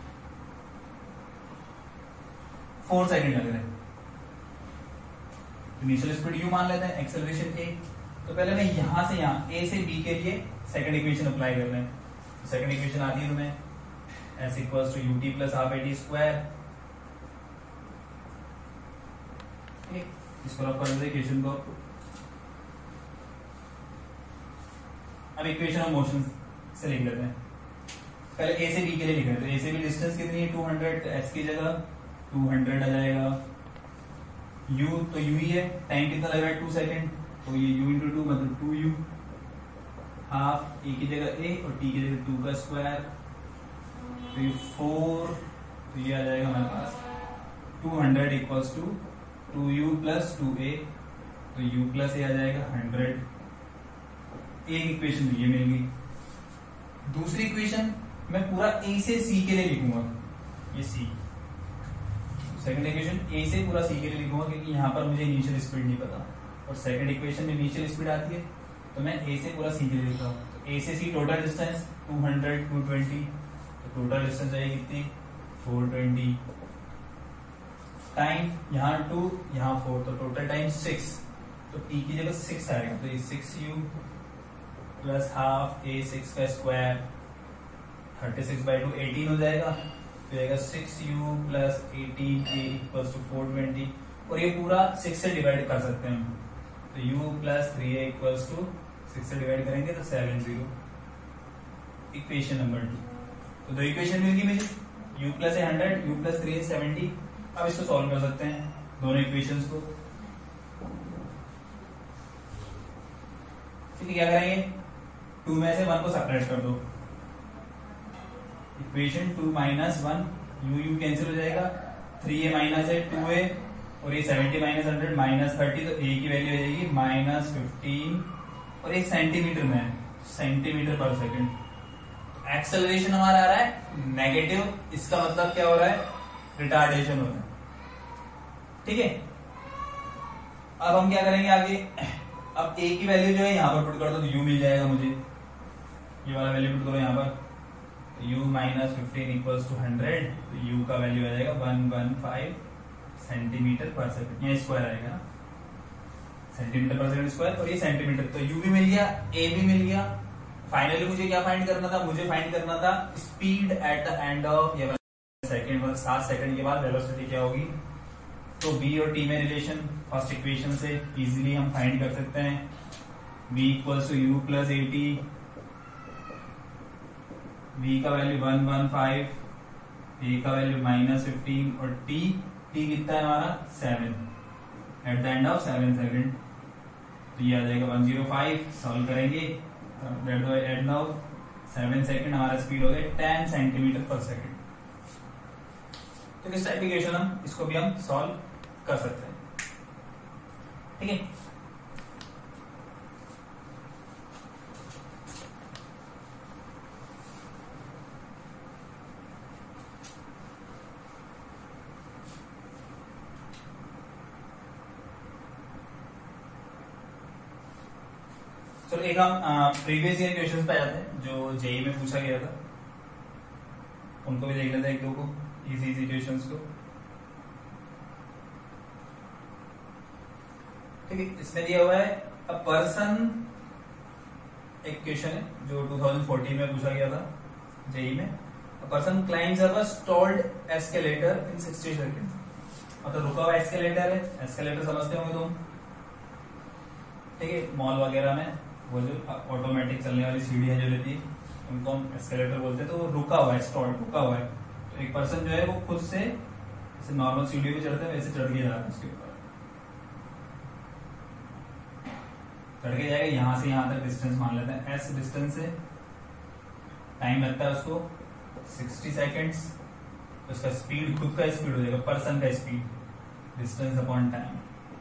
4 सेकंड लग रहे हैं। इनिशियल स्पीड u मान लेते हैं, एक्सेलरेशन a। तो पहले मैं यहां से यहां a से b के लिए सेकंड इक्वेशन अप्लाई कर लें। तो सेकंड इक्वेशन आती है तुम्हें s equals to ut plus half at square ठीक है, इसको रख कर इक्वेशन को। अब इक्वेशन ऑफ मोशन से लिख लेते हैं। पहले ए से बी के लिए लिख रहे हैं, तो ए से बी डिस्टेंस कितनी है 200, एस की जगह 200 आ जाएगा। यू तो यू ही है, टाइम कितना लग रहा है 2 सेकेंड, तो ये u इंटू 2 मतलब 2u, हाफ ए की जगह ए और टी की जगह 2 का स्क्वायर, तो ये 4, तो ये आ जाएगा हमारे पास 200 equals to 2u plus 2a, तो u प्लस ए आ जाएगा 100। एक इक्वेशन तो ये मिल गई। दूसरी इक्वेशन मैं पूरा ए से सी के लिए लिखूंगा, ये सी। सेकंड इक्वेशन ए से पूरा सी के लिए लिखूंगा क्योंकि यहाँ पर मुझे इनिशियल स्पीड नहीं पता, और सेकंड इक्वेशन में इनिशियल स्पीड आती है, तो मैं ए से पूरा सी के लिए लिख रहा हूँ। तो ए से सी टोटल डिस्टेंस 200 220, तो टोटल डिस्टेंस आएगी कितनी 420। टाइम यहाँ 2 यहाँ 4, तो टोटल टाइम 6, तो टी की जगह 6 आएगा, तो ये 6u प्लस हाफ ए 6 का स्क्वायर 36/2 18 हो जाएगा, तो आएगा 6u plus 18a equals to 420, और ये पूरा 6 से डिवाइड कर सकते हैं हम, तो u plus 3a equals to 6 से डिवाइड करेंगे तो 70, इक्वेशन नंबर 2। तो दो इक्वेशन मिल गई मुझे, u plus 100, u plus 3a 70। अब इसको सॉल्व कर सकते हैं दोनों इक्वेशंस को। ठीक है, क्या करेंगे 2 में से 1 को सेपरेट कर दो, इक्वेशन 2 माइनस 1, u कैंसिल हो जाएगा, 3a माइनस है 2a, और ये 70 माइनस 100 माइनस 30, तो a की वैल्यू हो जाएगी माइनस 15, और एक सेंटीमीटर में है, सेंटीमीटर पर सेकंड। एक्सेलरेशन हमारा आ रहा है नेगेटिव, इसका मतलब क्या हो रहा है रिटार्डेशन हो रहा है। ठीक है, अब हम क्या करेंगे आगे, अब a की वैल्यू जो है यहाँ पर पुट कर दो, तो u मिल जाएगा मुझे, ये वाला वैल्यू पुट करो यहाँ पर, u माइनस 15 इक्वल्स टू 100, तो u का वैल्यू आ जाएगा 115 सेंटीमीटर पर सेकंड, यहाँ स्क्वायर आएगा ना, सेंटीमीटर पर सेकंड स्क्वायर, और ये सेंटीमीटर, तो u भी मिल गया, a भी मिल गया। फाइनली मुझे क्या फाइंड करना था, मुझे फाइंड करना था speed at the end of ये सेकंड, मतलब 7 सेकंड के बाद वेलोसिटी क्या होगी। तो b और t में रिलेशन फर्स्ट इक्वेशन से इजीली हम फाइंड कर सकते हैं, v equals to u plus 80, v का वैल्यू 115, a का वैल्यू माइनस 15, और t कितना है हमारा 7 at the end of 7 second, तो ये आ जाएगा 105। सॉल्व करेंगे at the end of 7 second हमारा स्पीड हो गया 10 सेंटीमीटर पर सेकंड। तो किस टाइप की इक्वेशन हम इसको भी हम सॉल्व कर सकते हैं। ठीक है, चलो एक हम प्रीवियस ईयर क्वेश्चंस पे आते हैं जो जेई में पूछा गया था, उनको भी देख लेते हैं, एक दो को इजी क्वेश्चंस को। ठीक है, इसमें दिया हुआ है अ पर्सन, एक क्वेश्चन है जो 2014 में पूछा गया था जेई में। A person climbs up a stalled escalator in 60 second, मतलब रुका हुआ एस्केलेटर है, एस्केलेटर समझते होंगे तुम। ठीक है, मॉल वगैरह में वो जो ऑटोमेटिक चलने वाली सीढ़ियां जो रहती है उनको हम एस्केलेटर बोलते हैं, तो वो रुका हुआ है, स्टॉल्ड रुका हुआ है। तो एक पर्सन जो है वो खुद से जैसे नॉर्मल सीढ़ी पे चढ़ते हैं वैसे चढ़ के जा रहा है, उसके ऊपर चढ़ के जाएगा, यहां से यहां तक डिस्टेंस मान लेते हैं एस डिस्टेंस से, टाइम लगता है उसको 60 सेकेंड्स, तो उसका स्पीड खुद का स्पीड हो जाएगा, पर्सन का स्पीड, डिस्टेंस अपॉन टाइम।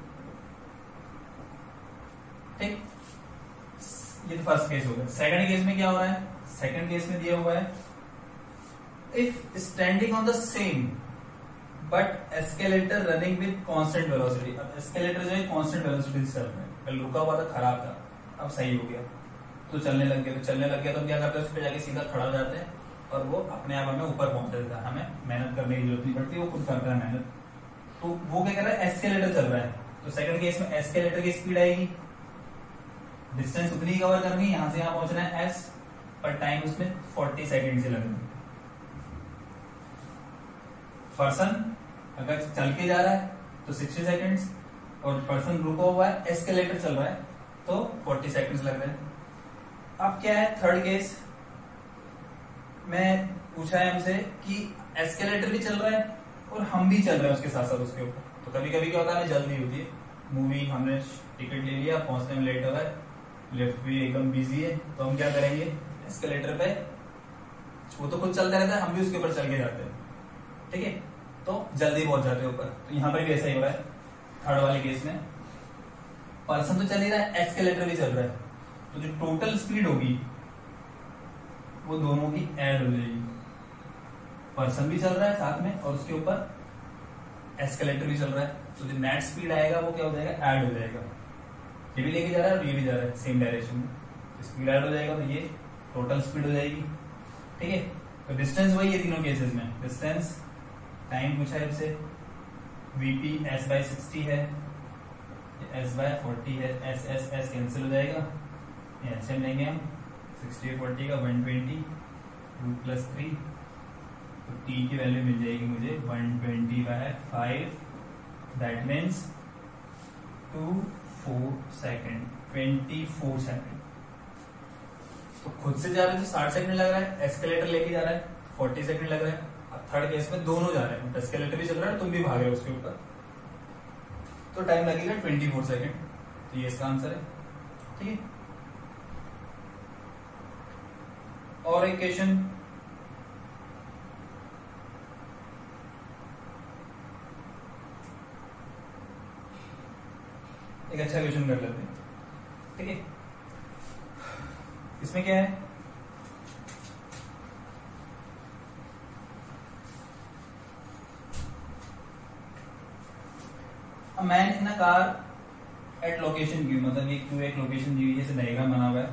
ठीक, ये तो फर्स्ट केस हो गया। सेकंड केस में क्या हो रहा है, सेकंड केस में दिया हुआ है if standing on the same but escalator running with constant velocity. अब एस्केलेटर जो है कांस्टेंट वेलोसिटी से चल रहा है, कल रुका हुआ था, खराब था, अब सही हो गया, तो चलने लग गया, तो चलने लग गया तो हम क्या करते हैं, उस पर जाके सीधा खड़ा हो जाते हैं और वो अपने आप हमें ऊपर पहुंच जाता है, हमें मेहनत करने की जरूरत नहीं पड़ती, वो खुद करता है मेहनत। तो वो क्या कर रहा है, एस्केलेटर चल रहा है, तो सेकंड केस में एस्केलेटर की स्पीड आएगी, डिस्टेंस उतनी कवर करनी है, यहां से यहां पहुंचना है एस, पर टाइम उसमें 40 सेकेंड से लगेगा। पर्सन अगर चल के जा रहा है तो 60 सेकेंड्स, और पर्सन रुका हुआ है, एस्केलेटर चल रहा है, तो 40 सेकंड्स लग रहे हैं। अब क्या है थर्ड केस में पूछा है हमसे कि एस्केलेटर भी चल रहा है और हम भी चल रहे हैं उसके साथ साथ उसके ऊपर। तो कभी कभी क्या होता है, जल्दी होती है, मूवी हमने टिकट ले लिया, पहुंचने में लेट हो गए, लिफ्ट भी एकदम बिजी है, तो हम क्या करेंगे, एस्केलेटर पे, वो तो खुद चलता रहता है, हम भी उसके ऊपर चल के जाते हैं, ठीक है, तो जल्दी पहुंच जाते हैं ऊपर। तो यहाँ पर भी ऐसा ही हो रहा है थर्ड वाले केस में, पर्सन तो चल ही रहा है, एस्केलेटर भी चल रहा है, तो जो टोटल स्पीड होगी वो दोनों की ऐड हो जाएगी, पर्सन भी चल रहा है साथ में और उसके ऊपर एस्केलेटर भी चल रहा है, तो जो नेट स्पीड आएगा वो क्या हो जाएगा, ऐड हो जाएगा। ये भी लेके जा रहा है और ये भी जा रहा है सेम डायरेक्शन में, स्पीड ऐड हो जाएगा, तो ये टोटल स्पीड हो जाएगी, ठीक है। तो डिस्टेंस वही है तीनों केसेस में, डिस्टेंस, टाइम पूछा है इससे, वीपी s/60 है, s/40 है, s कैंसिल हो जाएगा, ये एचएम लेंगे हम, 60 और 40 का 120 2 + 3, तो t की वैल्यू मिल जाएगी मुझे 120/5, दैट मीन्स 24 सेकेंड, 24 सेकेंड। तो खुद से जा रहे हैं तो 60 सेकंड लग रहा है, एस्केलेटर लेके जा रहा है 40 सेकंड लग रहा है। अब थर्ड केस में दोनों जा रहे हैं, एस्केलेटर भी चल रहा है, तुम भी भाग रहे हो उसके ऊपर, तो टाइम लगेगा 24 सेकंड। तो ये इसका आंसर है, ठीक है। और एक क्वेश्चन, एक अच्छा क्वेश्चन कर लेते हैं, ठीक है। इसमें क्या है, a man in a car at location Q, मतलब ये क्यू एक लोकेशन दी हुई है, जैसे डायग्राम बना हुआ है,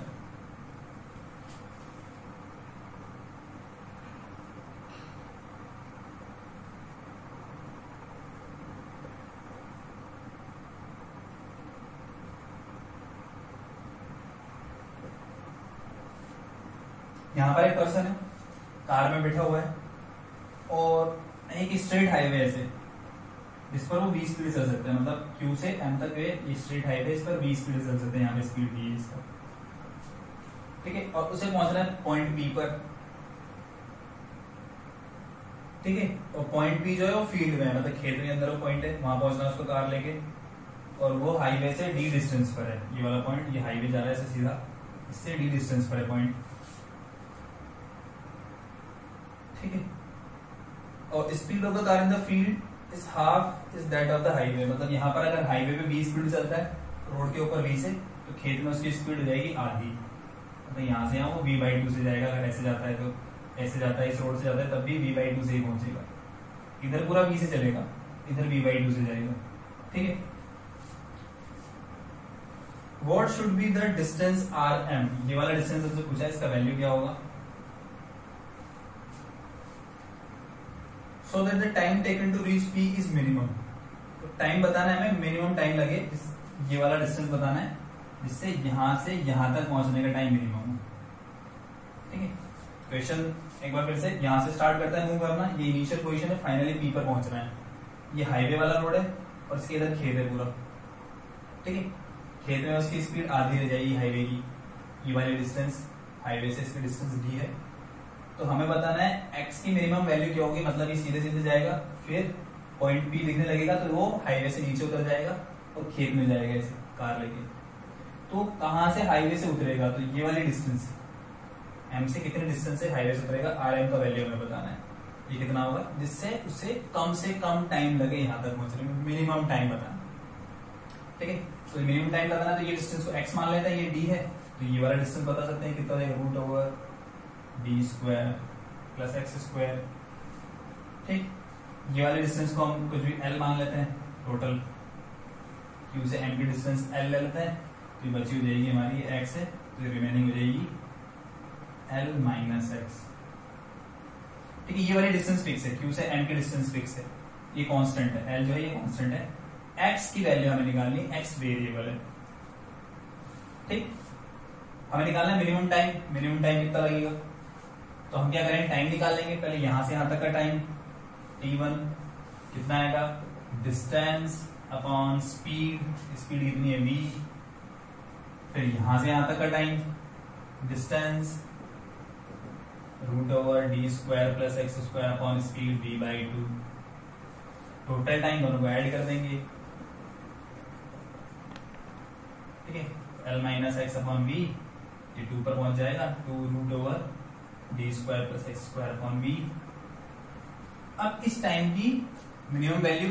यहां पर एक पर्सन है, कार में बैठा हुआ है और एक स्ट्रेट हाईवे ऐसे जिस पर वो 20 स्पीड चल सकते हैं, मतलब Q से M तक ये स्ट्रेट हाईवे, इस पर 20 स्पीड चल सकते हैं, यहाँ पे स्पीड दी है इसका, ठीक है। और उसे पहुंचना है पॉइंट बी पर, ठीक है। और पॉइंट बी जो है वो फील्ड में है, मतलब खेत के अंदर वो पॉइंट है, वहां पहुंचना है उसको कार लेके, और वो हाईवे से d डिस्टेंस पर है, ये वाला पॉइंट, ये हाईवे जा रहा है ऐसे सीधा, इससे d डिस्टेंस पर है पॉइंट, ठीक है। और speed of the car in the field is half is that of the highway, मतलब यहाँ पर अगर हाईवे पे 20 स्पीड चलता है रोड के ऊपर 20 है, तो खेत में उसकी स्पीड हो जाएगी आधी, मतलब यहाँ से यहाँ वो v/2 से जाएगा, अगर ऐसे जाता है तो ऐसे जाता है, इस रोड से जाता है तब भी v/2 से ही पहुंचेगा, इधर पूरा v से चलेगा, इधर v/2 से जाएगा, ठीक है। What should be the distance rm, ये वाला डिस्टेंस हमसे पूछा है, इसका वैल्यू क्या होगा, so that the time taken to reach P is minimum, तो टाइम बताना है हमें, मिनिमम टाइम लगे, ये वाला डिस्टेंस बताना है जिससे यहां से यहां तक पहुंचने का टाइम मिनिमम हो, ठीक है। क्वेश्चन एक बार फिर से यहां से स्टार्ट करता है मूव करना, ये इनिशियल पोजीशन है, फाइनली P पर पहुंचना है, ये हाईवे वाला रोड है और इसके इधर खेत है पूरा, ठीक है। खेत में उसकी स्पीड आधी रह जाएगी हाईवे की, ये वाली डिस्टेंस हाईवे से इसकी डिस्टेंस d है, तो हमें बताना है x की मिनिमम वैल्यू क्या होगी, मतलब ये सीधे सीधे जाएगा, फिर पॉइंट P दिखने लगेगा तो वो हाईवे से नीचे उतर जाएगा और खेत में जाएगा ऐसे कार लेके, तो कहां से हाईवे से उतरेगा, तो ये वाली डिस्टेंस m से कितने डिस्टेंस से हाईवे से उतरेगा, rm का वैल्यू हमें बताना है, ये कितना होगा, जिससे उसे कम से कम टाइम लगे यहाँ तक पहुंचने में, मिनिमम टाइम बताना, ठीक है। तो मिनिमम टाइम बताना, तो ये डिस्टेंस को x मान लेते हैं, ये d है, तो ये वाला डिस्टेंस बता सकते हैं कितना होगा, √d² + x², ठीक। ये वाले डिस्टेंस को हम कुछ भी l मान लेते हैं, टोटल Q से M की डिस्टेंस l ले लेते हैं, तो ये बची हो जाएगी हमारी x है, तो रिमेनिंग हो जाएगी l - x, ठीक है। ये वाली डिस्टेंस फिक्स है, Q से M की डिस्टेंस फिक्स है, ये कांस्टेंट है, l जो है ये कांस्टेंट है, x की वैल्यू हमें निकालनी, x वेरिएबल है, ठीक। हमें निकालना है मिनिमम टाइम, मिनिमम टाइम कितना लगेगा, तो हम क्या करेंगे, टाइम निकाल लेंगे, पहले यहां से यहां तक का टाइम t1 कितना आएगा, डिस्टेंस अपॉन स्पीड, स्पीड कितनी है v, फिर यहां से यहां तक का time distance root over d square plus x square upon speed v/2। Total time दोनों को ऐड कर देंगे, ठीक है, l minus x upon v, ये 2 पर पहुंच जाएगा, 2 root over d square plus x square upon v. अब इस टाइम की मिनिमम वैल्यू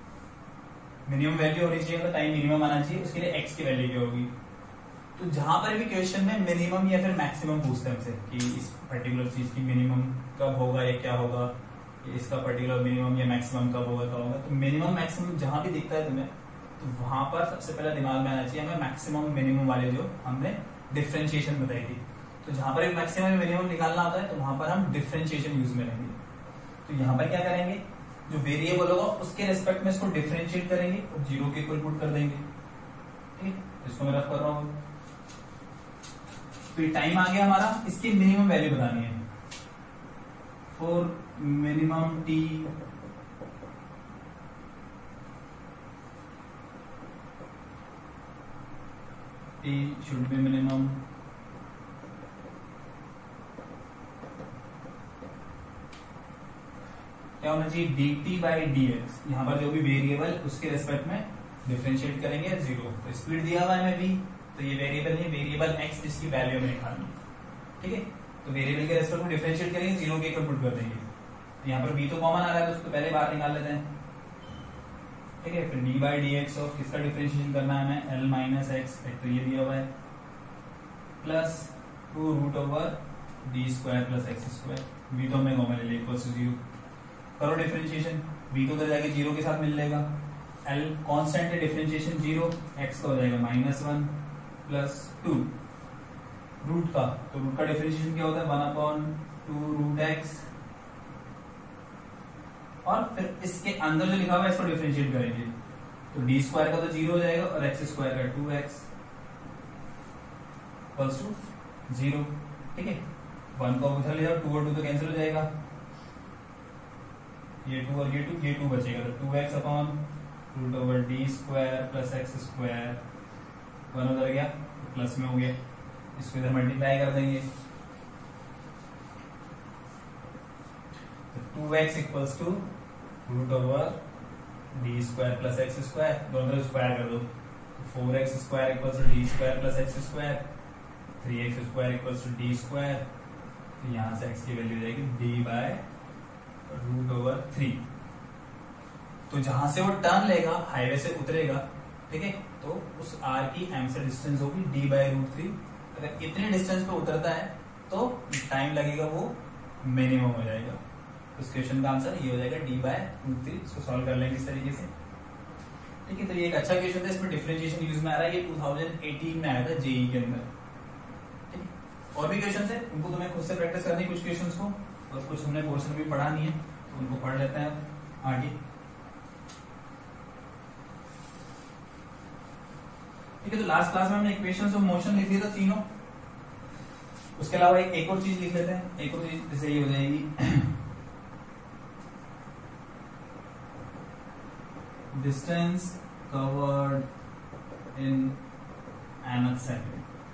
होनी चाहिए, तो टाइम मिनिमम आना चाहिए, उसके लिए एक्स की वैल्यू क्या होगी। तो जहां पर भी क्वेश्चन में मिनिमम या फिर मैक्सिमम पूछते हैं हमसे कि इस पर्टिकुलर चीज की मिनिमम कब होगा या क्या होगा, इसका पर्टिकुलर मिनिमम या मैक्सिमम कब होगा क्या होगा, तो मिनिमम मैक्सिमम जहां भी दिखता है तुम्हें, तो वहां पर सबसे पहले दिमाग में आना चाहिए हमें मैक्सिमम मिनिमम वाले जो हमने डिफरेंशिएशन बताई थी। तो जहां पर एक मैक्सिमम मिनिमम निकालना होता है तो वहां पर हम डिफरेंशिएशन यूज में लेंगे। तो यहाँ पर क्या करेंगे, जो वेरिएबल होगा उसके रेस्पेक्ट में इसको डिफरेंशिएट करेंगे और 0 के इक्वल पुट कर देंगे, ठीक है। इसको मैं रफ कर रहा हूँ। तो टाइम आ गया हमारा, इसकी मिनिमम वैल्यू बतानी है। For minimum T should be minimum क्या होना चाहिए, dt बाई dx। यहाँ पर जो भी वेरिएबल उसके रेस्पेक्ट में डिफरेंशिएट करेंगे 0। तो स्पीड दिया हुआ है v, तो ये वेरिएबल नहीं, वेरिएबल x जिसकी वैल्यू में निकालनी, ठीक है। तो वेरिएबल के रेस्पेक्ट में डिफरेंशिएट करेंगे, 0 के इक्वल पुट कर देंगे। तो यहाँ पर v तो कॉमन आ रहा है, तो उसको पहले बाहर निकाल लेते हैं, ठीक है। फिर d बाई dx ऑफ किसका डिफरेंशिएशन करना है हमें, l माइनस एक्स, तो ये दिया हुआ है, plus 2 root over d square plus x square, v तो हमें कॉमन ले इक्वल टू 0। करो डिफरेंशिएशन, v को उधर जाके 0 के साथ मिल जाएगा, l कांस्टेंट है, डिफरेंशिएशन 0, x का हो जाएगा -1 प्लस 2 रूट का, तो रूट का डिफरेंशिएशन क्या होता है 1/2 रूट x, और फिर इसके अंदर जो लिखा हुआ है इसको डिफरेंशिएट करेंगे, तो डी स्क्वायर का तो 0 हो जाएगा और एक्स स्क्वायर का 2x इक्वल्स टू 0, ठीक है। 1 को उधर ले जाओ, 2 और 2 तो कैंसिल हो जाएगा, ये 2 और ये 2 बचेगा, तो 2x upon root over d square plus x square, 1 उधर गया प्लस में हो गया, इसको इधर मल्टीप्लाई कर देंगे, तो 2x equals to root over d square plus x square, दोनों स्क्वायर कर दो, तो 4x square equals to d square plus x square, 3x square equals to d square, तो यहां से x की वैल्यू हो जाएगी d बाय रूट ओवर 3। तो जहां से वो टर्न लेगा, हाईवे से उतरेगा, ठीक है, तो उस r की m से डिस्टेंस होगी d बाय रूट 3। अगर इतने डिस्टेंस पे उतरता है तो टाइम लगेगा वो मिनिमम हो जाएगा। उस क्वेश्चन का आंसर ये हो जाएगा d बाय रूट 3। इसको सॉल्व कर लेंगे इस तरीके से, ठीक है। तो ये एक अच्छा क्वेश्चन था, इसमें डिफरेंशिएशन यूज में आ रहा है, ये 2018 में आया था जेई के अंदर, ठीक है। और भी क्वेश्चन है, उनको तुम्हें खुद से प्रैक्टिस करनी है कुछ क्वेश्चन को, और कुछ हमने पोर्शन भी पढ़ा नहीं है, तो उनको पढ़ लेते हैं आगे, ठीक है। तो लास्ट क्लास में हमने इक्वेशंस ऑफ मोशन लिख दिया था तीनों, उसके अलावा एक और चीज लिख लेते हैं। एक और चीज जैसे ये हो जाएगी distance covered in nth second.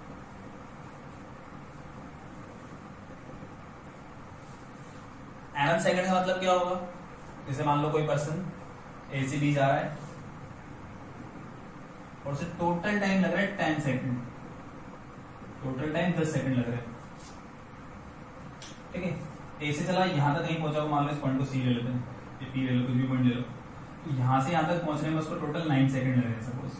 nth second का मतलब क्या होगा, जैसे मान लो कोई पर्सन ए से बी जा रहा है और उसे टोटल टाइम लग रहा है 10 सेकंड, टोटल टाइम 10 सेकंड लग रहा है, ठीक है। ए से चला यहां तक नहीं पहुंचा, मान लो इस पॉइंट को सी ले लेते हैं, ये पी ले लो, कुछ भी पॉइंट ले लो, तो यहां से यहां तक पहुंचने में उसको टोटल 9 सेकंड लग रहे हैं। सपोज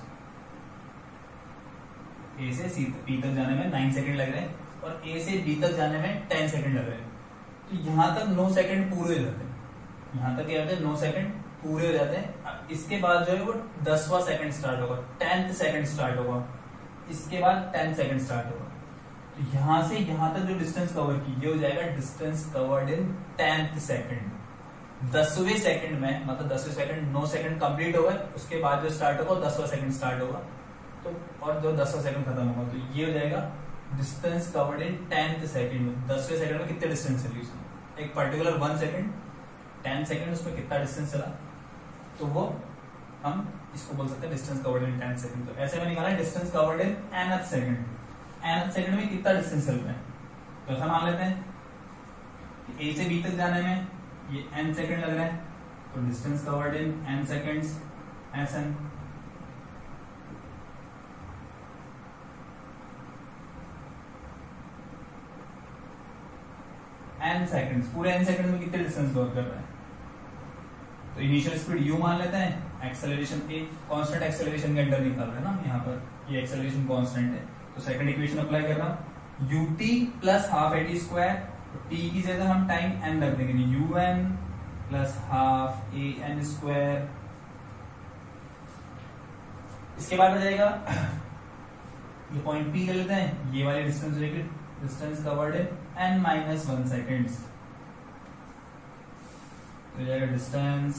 ए से सी पी तक जाने में 9 सेकंड लग रहे हैं और ए से बी तक जाने में 10 सेकंड लग रहे हैं, तो यहां तक 9 सेकंड पूरे हो जाते हैं। यहां तक क्या होता है, 9 सेकंड पूरे हो जाते हैं। इसके बाद जो है वो 10वां सेकंड स्टार्ट होगा, 10th सेकंड स्टार्ट होगा, इसके बाद 10 सेकंड स्टार्ट होगा। तो यहां से यहां तक जो डिस्टेंस कवर की, ये हो जाएगा distance covered in 10th second. 10वें सेकंड में, मतलब 10वें सेकंड 9 सेकंड कंप्लीट होगा, उसके बाद जो स्टार्ट होगा 10वां सेकंड स्टार्ट होगा, तो और जो 10वां सेकंड खत्म होगा, तो ये हो जाएगा distance covered in 10th second. 10वें सेकंड में कितने डिस्टेंस चली उसने, एक पर्टिकुलर 1 सेकंड 10 सेकंड, उसमें कितना डिस्टेंस चला, तो वो हम इसको बोल सकते हैं डिस्टेंस कवर्ड इन 10 सेकंड। तो ऐसे में निकाला distance covered in nth second. nth second में कितना डिस्टेंस चल रहा है, तो ऐसा मान लेते हैं कि a से b तक जाने में ये n सेकंड लग रहा है, तो distance covered in n seconds Sn। n seconds, पूरे n सेकंड में कितने डिस्टेंस कवर कर रहा है, तो इनिशियल स्पीड u मान लेते हैं, एक्सेलरेशन a कांस्टेंट एक्सेलरेशन के अंडर निकाल रहे हैं ना यहाँ पर, ये एक्सेलरेशन कांस्टेंट है, तो सेकंड इक्वेशन अप्लाई कर रहा हूं, ut plus half at square, t की जगह हम टाइम n रख देंगे, un plus half an square. इसके बाद आ जाएगा ये पॉइंट p ले लेते हैं, ये वाली डिस्टेंस रहेगी distance covered in n minus 1 seconds, तो जाएगा distance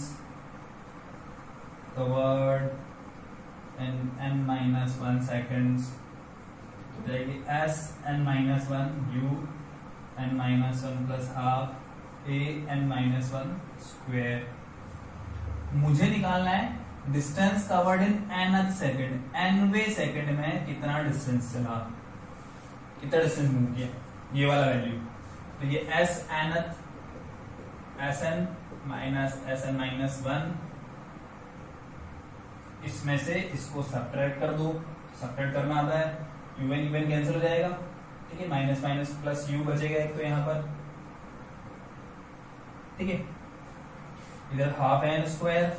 covered in n minus 1 seconds, तो जाएगी s n minus 1 u n minus 1 plus half a n minus 1 square. मुझे निकालना है distance covered in nth second, nवे सेकेंड में कितना डिस्टेंस चला, कितना डिस्टेंस मूव किया, ये वाला वैल्यू, तो ये s nth sn माइनस 1, इसमें से इसको सब्ट्रैक्ट कर दो, सब्ट्रैक्ट करना आता है, un कैंसिल हो जाएगा, ठीक है, माइनस माइनस प्लस u बचेगा एक तो यहाँ पर, ठीक है, इधर हाफ n स्क्वायर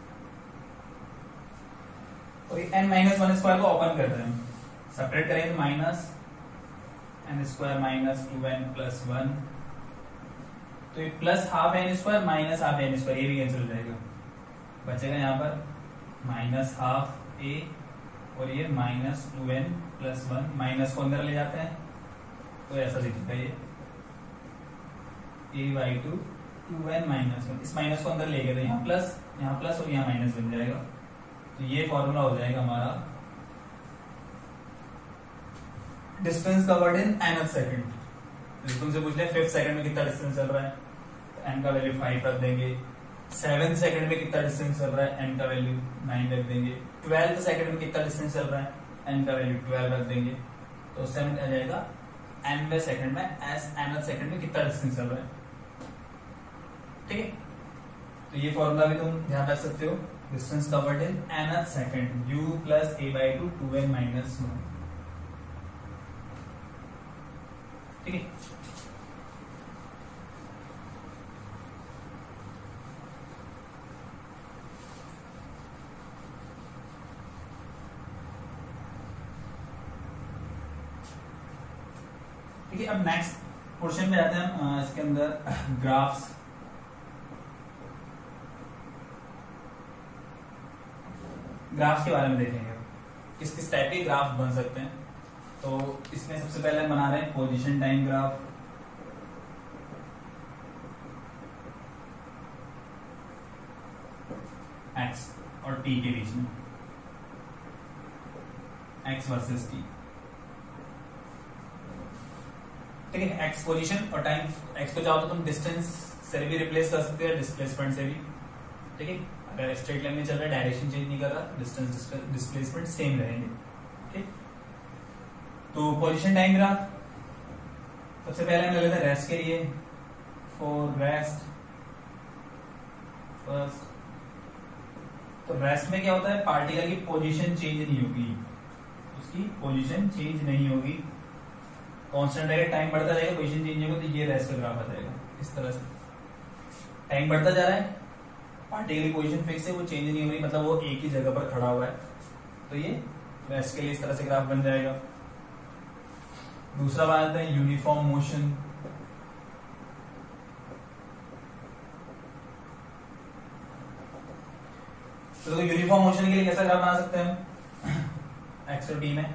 और n माइनस 1 स्क्वायर को ओपन कर रहे हैं, सब्ट्रैक्ट करेंगे तो minus n square minus 2n plus 1, तो ये plus half n square minus half n square, ये भी कैंसिल हो जाएगा, बचेगा यहाँ पर माइनस हाफ a और ये माइनस 2n प्लस 1, माइनस को अंदर ले जाते हैं तो ऐसा दिखता है ये a/2 2n माइनस 1, इस माइनस को अंदर ले गए तो यहाँ प्लस और यहाँ माइनस बन जाएगा, तो ये फॉर्मूला हो जाएगा हमारा distance covered in nth second. तुमसे पूछ लिया 5th सेकंड में कितना डिस्टेंस चल रहा है, तो n का वैल्यू 5 रख देंगे, 7th सेकंड में कितना डिस्टेंस चल रहा है, n का वैल्यू 9 रख देंगे, 12th सेकंड में कितना डिस्टेंस चल रहा है, n का वैल्यू 12 रख देंगे, तो उससे हमें आ जाएगा nवे सेकंड में nth सेकंड में कितना डिस्टेंस चल रहा है, ठीक है। तो ये फॉर्मूला भी तुम ध्यान रख सकते हो, distance covered in nth second u plus a/2 2n minus 1, ठीक है। ठीक है, अब नेक्स्ट पोर्शन में जाते हैं हम, इसके अंदर ग्राफ्स, ग्राफ्स के बारे में देखेंगे किस किस टाइप के ग्राफ बन सकते हैं। तो इसमें सबसे पहले हम बना रहे हैं पोजीशन टाइम ग्राफ, एक्स और टी के बीच में, एक्स वर्सेस टी, ठीक है, एक्स पोजीशन और टाइम, एक्स को चाहो तो तुम डिस्टेंस से भी रिप्लेस कर सकते हो, डिस्प्लेसमेंट से भी, ठीक है, अगर स्ट्रेट लाइन में चल रहा है, डायरेक्शन चेंज नहीं कर रहा, डिस्टेंस डिस्प्लेसमेंट सेम रहेंगे, ठीक। तो पोजीशन टाइम ग्राफ सबसे पहले हम ले लेते हैं रेस्ट के लिए, फॉर रेस्ट फर्स्ट, तो रेस्ट में क्या होता है, पार्टिकल की पोजीशन चेंज नहीं होगी, उसकी पोजीशन चेंज नहीं होगी, कांस्टेंट रहेगा, टाइम बढ़ता जाएगा, पोजीशन चेंज होगा, तो ये रेस्ट का ग्राफ आ जाएगा इस तरह से, टाइम बढ़ता जा रहा है, पार्टिकल की पोजीशन फिक्स है, वो चेंज नहीं हो रही, मतलब वो एक ही जगह पर खड़ा हुआ है, तो ये रेस्ट के लिए इस तरह से ग्राफ बन जाएगा। दूसरा बात है यूनिफॉर्म मोशन, तो यूनिफॉर्म मोशन के लिए कैसा ग्राफ बना सकते हैं, एक्स और टी में,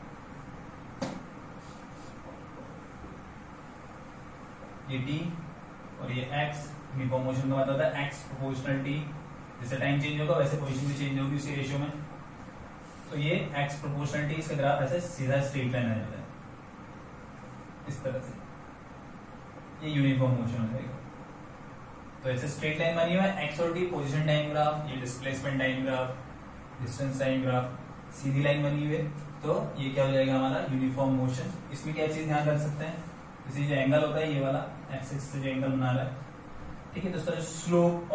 ये टी और ये एक्स, यूनिफॉर्म मोशन का मतलब है एक्स प्रोपोर्शनल टी, जैसे टाइम चेंज होगा वैसे पोजीशन भी चेंज होगी उसी रेशियो में, तो ये एक्स प्रोपोर्शनल टी, इसका ग्राफ ऐसे सीधा स्ट्रेट लाइन आ जाता है इस तरह से, ये यूनिफॉर्म मोशन हो जाएगा। तो ऐसे स्ट्रेट लाइन बनी हुई है, एक्स और टी पोजीशन टाइम ग्राफ, ये displacement time graph, distance time graph, सीधी लाइन बनी हुई है। तो ये क्या हो जाएगा हमारा यूनिफॉर्म मोशन। इसमें क्या चीज ध्यान रख सकते हैं, इसी जो एंगल होता है ये वाला एक्सिस से जो एंगल बना रहा है, ठीक है दोस्तों, स्लोप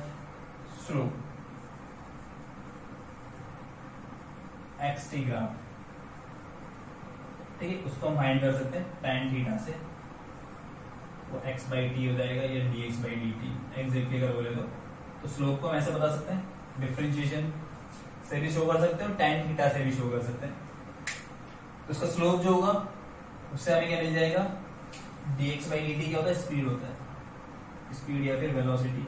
एक्स टी ग्राफ, ठीक है, उसको हम फाइंड कर सकते हैं tan थीटा से, वो x बाई टी हो जाएगा या dx by d t exactly अगर बोले तो स्लोप को हम ऐसे बता सकते हैं, डिफरेंशिएशन से भी शो कर सकते हैं और tan थीटा से भी शो कर सकते हैं। तो उसका स्लोप जो होगा उससे हमें क्या मिल जाएगा, dx बाई डी टी क्या होता है, स्पीड होता है, स्पीड या फिर वेलोसिटी।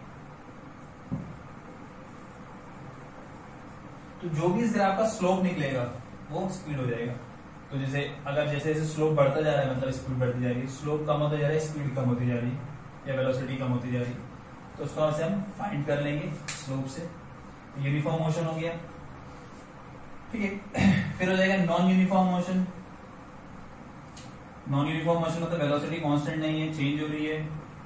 तो जो भी इस ग्राफ का स्लोप निकलेगा वो स्पीड हो जाएगा। तो जैसे अगर जैसे जैसे स्लोप बढ़ता जा रहा है मतलब स्पीड बढ़ती जा रही है, स्लोप कम होता जा रहा है स्पीड कम होती जा रही है या वेलोसिटी कम होती जा रही है, तो उसको वैसे हम फाइंड कर लेंगे स्लोप से। यूनिफॉर्म मोशन हो गया, ठीक है। फिर हो जाएगा non uniform motion. Non uniform motion मतलब वेलोसिटी कांस्टेंट नहीं है, चेंज हो रही है।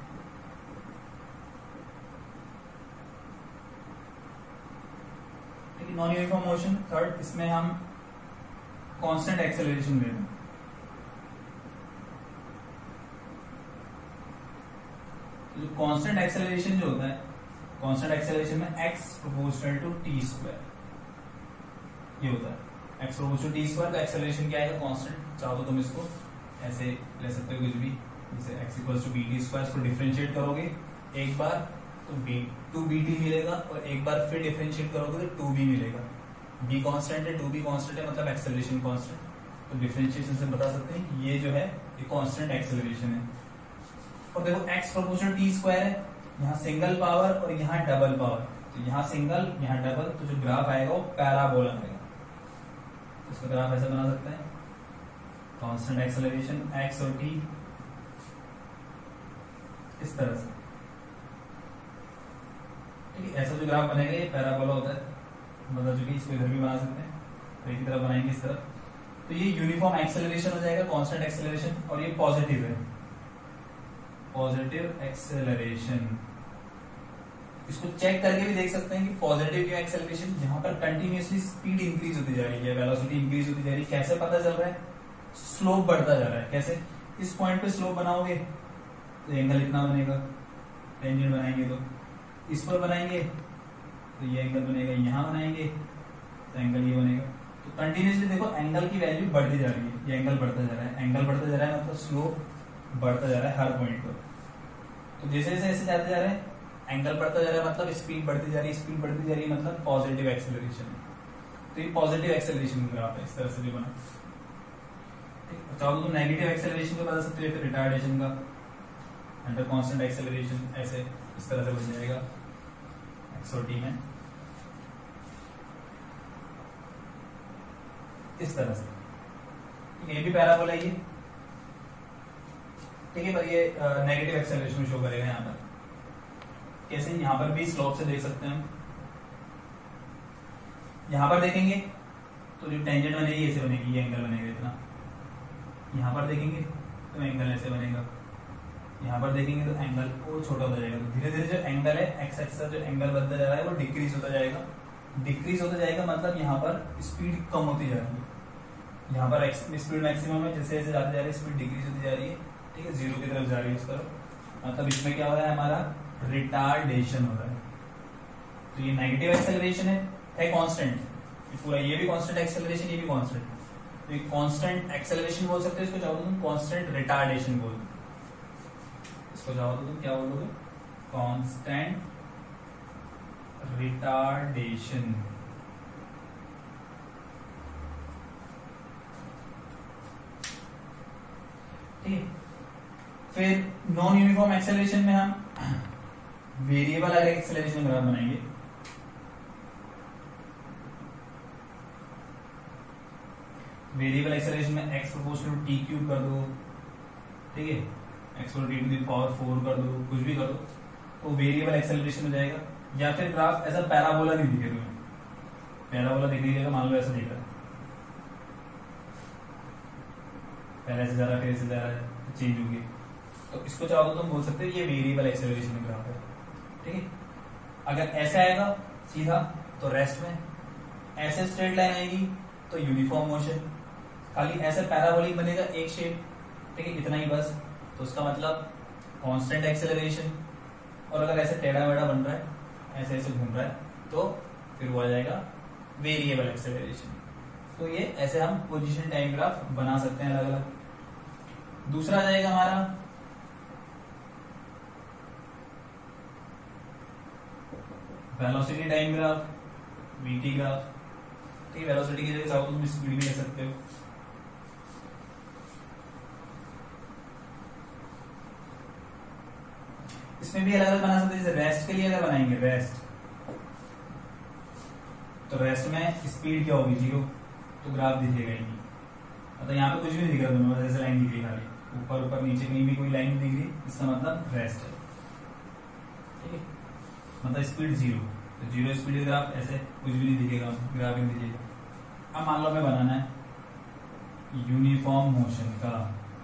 ठीक है, नॉन यूनिफॉर्म मोशन थर्ड, इसमें हम कांस्टेंट एक्सेलरेशन ले रहे हैं। जो कांस्टेंट एक्सेलरेशन जो होता है, कांस्टेंट एक्सेलरेशन में x proportional to t square ये होता है। x proportional to t square का एक्सेलरेशन क्या है, कांस्टेंट। चाहो तो तुम इसको ऐसे ले सकते हो कुछ भी, जैसे x equals to b t square, इसको डिफरेंशिएट करोगे एक बार तो टू बी टी मिलेगा और एक बार फिर डिफरेंशिएट करोगे तो 2b मिलेगा। b कांस्टेंट है, 2b कांस्टेंट है, मतलब एक्सेलरेशन कांस्टेंट। तो डिफरेंशिएशन से बता सकते हैं ये जो है ये कांस्टेंट एक्सेलरेशन है। और देखो x प्रोपोर्शनल टी स्क्वायर है, यहाँ सिंगल पावर और यहाँ डबल पावर, तो यहाँ सिंगल यहाँ डबल, तो जो ग्राफ आएगा वो पैराबोला आएगा। तो इसका ग्राफ ऐसे बना सकते हैं, कांस्टेंट एक्सेलरेशन x और t इस तरह से, ठीक है। ऐसा जो ग्राफ बनेगा ये पैराबोला होता है, बता चुकी, इसको इधर भी बना सकते हैं, तो एक ही तरफ बनाएंगे इस तरफ। तो ये यूनिफॉर्म एक्सेलरेशन हो जाएगा, कांस्टेंट एक्सेलरेशन, और ये पॉजिटिव है, पॉजिटिव एक्सेलरेशन। इसको चेक करके भी देख सकते हैं कि पॉजिटिव क्यों एक्सेलरेशन, जहां पर कंटिन्यूअसली स्पीड इंक्रीज होती जा रही है, वेलोसिटी इंक्रीज होती जा रही है। कैसे पता चल रहा है, स्लोप बढ़ता जा रहा है। कैसे, इस पॉइंट पे स्लोप बनाओगे तो एंगल इतना बनेगा, टेंजेंट बनाएंगे तो इस पर बनाएंगे तो ये एंगल बनेगा, यहां बनाएंगे तो एंगल ये बनेगा। तो कंटिन्यूअसली देखो एंगल की वैल्यू बढ़ती जा रही है, ये एंगल बढ़ता जा रहा है, एंगल बढ़ता जा रहा है, मतलब स्लोप बढ़ता जा रहा है हर पॉइंट पर। तो जैसे जैसे ऐसे जाते जा रहे हैं एंगल बढ़ता जा रहा है, मतलब स्पीड बढ़ती जा रही है, स्पीड बढ़ती जा रही है, मतलब पॉजिटिव एक्सेलरेशन। तो ये पॉजिटिव एक्सेलरेशन ग्राफ है, इस तरह से जो बना। चाहो तो नेगेटिव एक्सेलरेशन का बता सकते हो, फिर रिटार्डेशन का अंडर कांस्टेंट एक्सेलरेशन, ऐसे इस तरह से बन जाएगा एक्स और टी में, इस तरह से। ठीक है, ये भी पैराबोला है, ठीक है, पर ये नेगेटिव एक्सेलरेशन शो करेगा यहाँ पर। कैसे, यहाँ पर भी स्लोप से देख सकते हैं हम। यहाँ पर देखेंगे तो जो टेंजेंट बनेगी ऐसे बनेगी, ये एंगल बनेगा इतना। यहाँ पर देखेंगे तो एंगल ऐसे बनेगा, यहाँ पर देखेंगे तो एंगल वो छोटा होता जाएगा। तो धीरे धीरे जो एंगल है एक्स एक्स जो एंगल बनता जा रहा है वो डिक्रीज होता जाएगा, डिक्रीज होता जाएगा, मतलब यहाँ पर स्पीड कम होती जा रही है। यहाँ पर स्पीड मैक्सिमम है, जैसे जैसे जाते जा रही है स्पीड डिक्रीज होती जा रही है, ठीक है, जीरो की तरफ जा रही है उस तरफ। मतलब इसमें क्या हो रहा है, हमारा रिटार्डेशन हो रहा है। तो ये नेगेटिव एक्सेलरेशन है कांस्टेंट, पूरा ये भी कांस्टेंट एक्सेलरेशन, ये भी कांस्टेंट। तो ये कांस्टेंट एक्सेलरेशन बोल सकते हो, इसको चाहो तो तुम कांस्टेंट रिटार्डेशन बोल दो, इसको चाहो तो तुम क्या बोलोगे, कांस्टेंट रिटार्डेशन। ठीक है, फिर नॉन यूनिफॉर्म एक्सेलरेशन में हम वेरिएबल एक्सेलरेशन ग्राफ बनाएंगे। वेरिएबल एक्सेलरेशन में x proportional to t cube कर दो, ठीक है, x to t to the power 4 कर दो, कुछ भी कर दो, तो वेरिएबल एक्सेलरेशन हो जाएगा। या फिर ग्राफ ऐसा पैराबोला नहीं दिखे तुम्हें, पैराबोला दिख लीजिएगा, मान लो ऐसा दिख रहा है, पहले से जा रहा है फिर से जा रहा है, चेंज होगी, तो इसको चाहो तो तुम बोल सकते हो ये वेरिएबल एक्सेलरेशन ग्राफ है, ठीक है। अगर ऐसे आएगा सीधा तो रेस्ट में, ऐसे स्ट्रेट लाइन आएगी तो यूनिफॉर्म मोशन, खाली ऐसे पैराबोलिक बनेगा एक शेप, ठीक है, इतना ही बस। तो उसका मतलब कांस्टेंट एक्सेलरेशन। और अगर ऐसे टेढ़ा मेढ़ा बन रहा है, ऐसे ऐसे घूम रहा है, तो फिर वो आ जाएगा वेरिएबल एक्सेलरेशन। तो ये ऐसे हम पोजीशन टाइम ग्राफ बना सकते हैं अलग अलग। दूसरा आ जाएगा हमारा velocity time graph, VT graph, ठीक है। वेलोसिटी की जगह चाहो तो तुम स्पीड भी ले सकते हो। इसमें भी अलग अलग बना सकते हैं। जैसे रेस्ट के लिए अगर बनाएंगे रेस्ट, तो रेस्ट में स्पीड क्या होगी 0, तो ग्राफ दिखेगा ही नहीं। मतलब यहाँ पे कुछ भी नहीं दिख रहा तुम्हें, जैसे लाइन दिख रही खाली ऊपर ऊपर नीचे कहीं भी कोई लाइन दिख रही, इसका मतलब रेस्ट है, ठीक है। मतलब स्पीड 0, तो 0 स्पीड ग्राफ ऐसे कुछ भी नहीं दिखेगा, ग्राफ नहीं दिखेगा। अब मान लो हमें बनाना है यूनिफॉर्म मोशन का।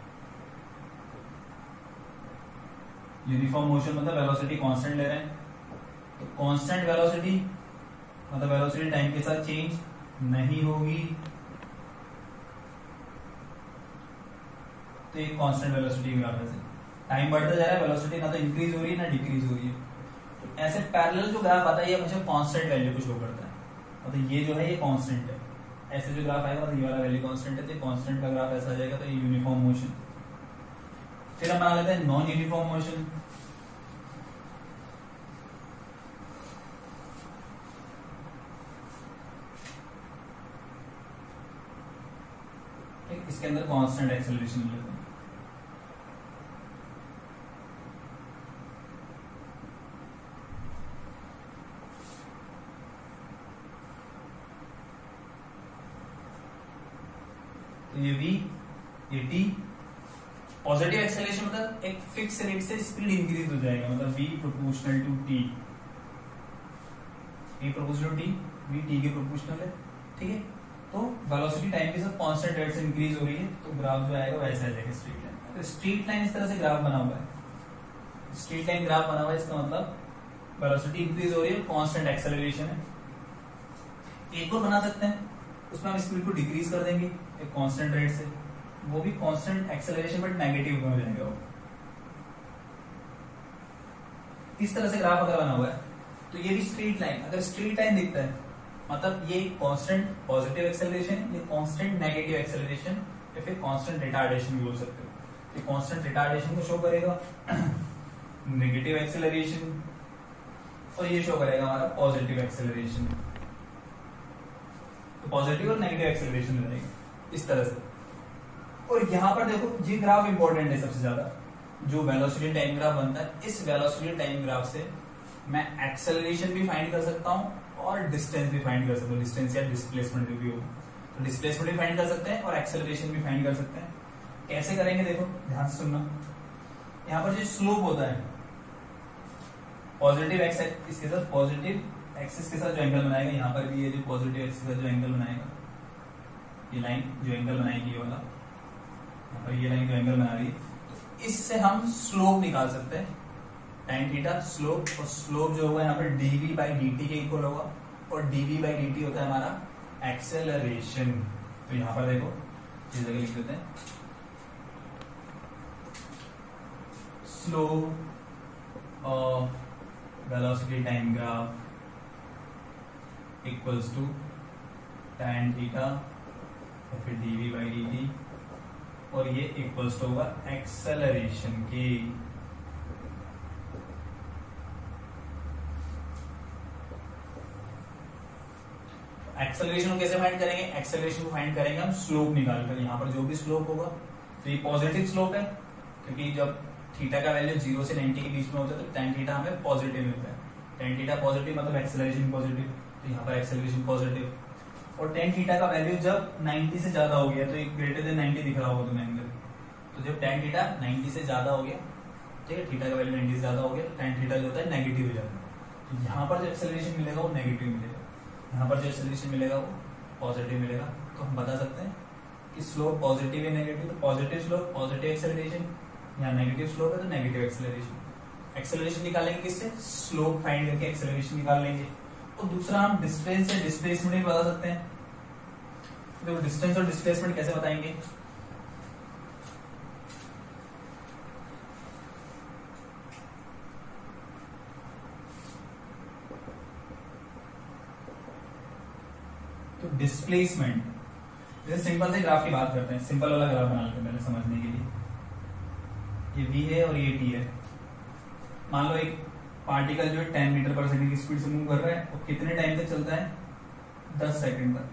यूनिफॉर्म मोशन मतलब वेलोसिटी कांस्टेंट ले रहे हैं, तो कांस्टेंट वेलोसिटी मतलब वेलोसिटी टाइम के साथ चेंज नहीं होगी, तो एक कांस्टेंट वेलोसिटी ग्राफ है। टाइम बढ़ता जा रहा है, वेलोसिटी ना तो इंक्रीज हो रही है ना डिक्रीज हो रही है। तो ऐसे पैरेलल जो ग्राफ आता है ये मुझे कांस्टेंट वैल्यू को शो करता है, मतलब ये जो है ये कांस्टेंट है। ऐसे जो ग्राफ आएगा मतलब ये वाला वैल्यू कांस्टेंट है, तो कांस्टेंट का ग्राफ ऐसा आ जाएगा, तो ये यूनिफॉर्म मोशन। फिर हम बना लेते हैं नॉन यूनिफॉर्म मोशन। इसके अंदर कांस्टेंट एक्सेलरेशन लेते हैं। तो ये v, ये t। पॉजिटिव एक्सेलरेशन मतलब एक फिक्स रेट से स्पीड इंक्रीज हो जाएगा, मतलब v proportional to t, v proportional to t, v t के प्रोपोर्शनल है, ठीक है। तो वेलोसिटी टाइम के साथ कांस्टेंट रेट से इंक्रीज हो रही है, तो ग्राफ जो आएगा वैसा आ जाएगा स्ट्रेट लाइन। तो स्ट्रेट लाइन इस तरह से ग्राफ बना हुआ है, स्ट्रेट लाइन ग्राफ बना हुआ है, इसका मतलब वेलोसिटी इंक्रीज हो रही है, कांस्टेंट एक्सेलरेशन है। एक और बना सकते हैं, उसमें हम स्पीड को डिक्रीज कर देंगे एक कांस्टेंट रेट से, वो भी कांस्टेंट एक्सेलरेशन बट नेगेटिव हो जाएगा वो। इस तरह से ग्राफ अगर बना हुआ है तो ये भी स्ट्रेट लाइन, अगर स्ट्रेट लाइन दिखता है मतलब ये कांस्टेंट पॉजिटिव एक्सेलरेशन, ये कांस्टेंट नेगेटिव एक्सेलरेशन, या फिर कांस्टेंट रिटार्डेशन भी बोल सकते हो। ये कांस्टेंट रिटार्डेशन को शो करेगा नेगेटिव एक्सेलरेशन, और ये शो करेगा हमारा पॉजिटिव एक्सेलरेशन। तो पॉजिटिव और नेगेटिव एक्सेलरेशन रहेगा इस तरह से। और यहां पर देखो ये ग्राफ इंपॉर्टेंट है सबसे ज्यादा, जो वेलोसिटी टाइम ग्राफ बनता है, इस वेलोसिटी टाइम ग्राफ से मैं एक्सेलरेशन भी फाइंड कर सकता हूं और डिस्टेंस भी फाइंड कर सकते हैं, डिस्टेंस या डिस्प्लेसमेंट भी हो, तो डिस्प्लेसमेंट भी फाइंड कर सकते हैं और एक्सेलरेशन भी फाइंड कर सकते हैं। कैसे करेंगे देखो ध्यान से सुनना। यहाँ पर जो स्लोप होता है पॉजिटिव एक्स, इसके साथ पॉजिटिव एक्सिस के साथ जो एंगल बनाएगा, यहाँ पर भी ये जो पॉजिटिव एक्सिस के साथ जो एंगल बनाएगा, ये लाइन जो एंगल बनाएगी ये वाला, यहाँ पर ये लाइन जो एंगल बना रही है, तो इससे हम स्लोप निकाल सकते हैं, टाइम थीटा स्लोप। और स्लोप जो होगा यहाँ पर dv बाई dt के इक्वल होगा, और dv बाई dt होता है हमारा एक्सेलरेशन। तो यहाँ पर देखो इस जगह लिख देते हैं slope of velocity time graph equals to tan theta और फिर dv बाई dt, और ये इक्वल्स टू होगा एक्सेलरेशन की। एक्सेलरेशन को कैसे फाइंड करेंगे? एक्सेलरेशन को फाइंड करेंगे हम स्लोप निकालकर। यहाँ पर जो भी स्लोप होगा तो ये पॉजिटिव स्लोप है, क्योंकि जब थीटा का वैल्यू 0 से 90 के बीच में होता है तो tan थीटा हमें पॉजिटिव मिलता है। tan थीटा पॉजिटिव मतलब एक्सेलरेशन पॉजिटिव, तो यहाँ पर एक्सेलरेशन पॉजिटिव। और tan थीटा का वैल्यू जब 90 से ज्यादा हो गया, तो एक ग्रेटर देन 90 दिख रहा होगा तुम्हें एंगल, तो जब tan थीटा 90 से ज्यादा हो गया, ठीक है, थीटा का वैल्यू 90 से ज्यादा हो गया, तो tan थीटा जो होता है नेगेटिव हो जाता है। तो यहाँ पर जो एक्सेलरेशन मिलेगा वो नेगेटिव मिलेगा, यहाँ पर जो एक्सेलरेशन मिलेगा वो पॉजिटिव मिलेगा। तो हम बता सकते हैं कि स्लोप पॉजिटिव या नेगेटिव, तो पॉजिटिव स्लोप पॉजिटिव एक्सेलरेशन, यहाँ नेगेटिव स्लोप है तो नेगेटिव एक्सेलरेशन। एक्सेलरेशन निकालेंगे किससे? स्लोप फाइंड करके एक्सेलरेशन निकाल लेंगे। और दूसरा हम डिस्टेंस से डिस्प्लेसमेंट भी बता सकते हैं। तो डिस्टेंस और डिस्प्लेसमेंट कैसे बताएंगे? तो डिस्प्लेसमेंट, जैसे सिंपल से ग्राफ की बात करते हैं, सिंपल वाला ग्राफ बना लेते हैं पहले समझने के लिए। ये v है और ये t है। मान लो एक पार्टिकल जो है 10 मीटर पर सेकंड की स्पीड से मूव कर रहा है और कितने टाइम तक चलता है? 10 सेकंड तक।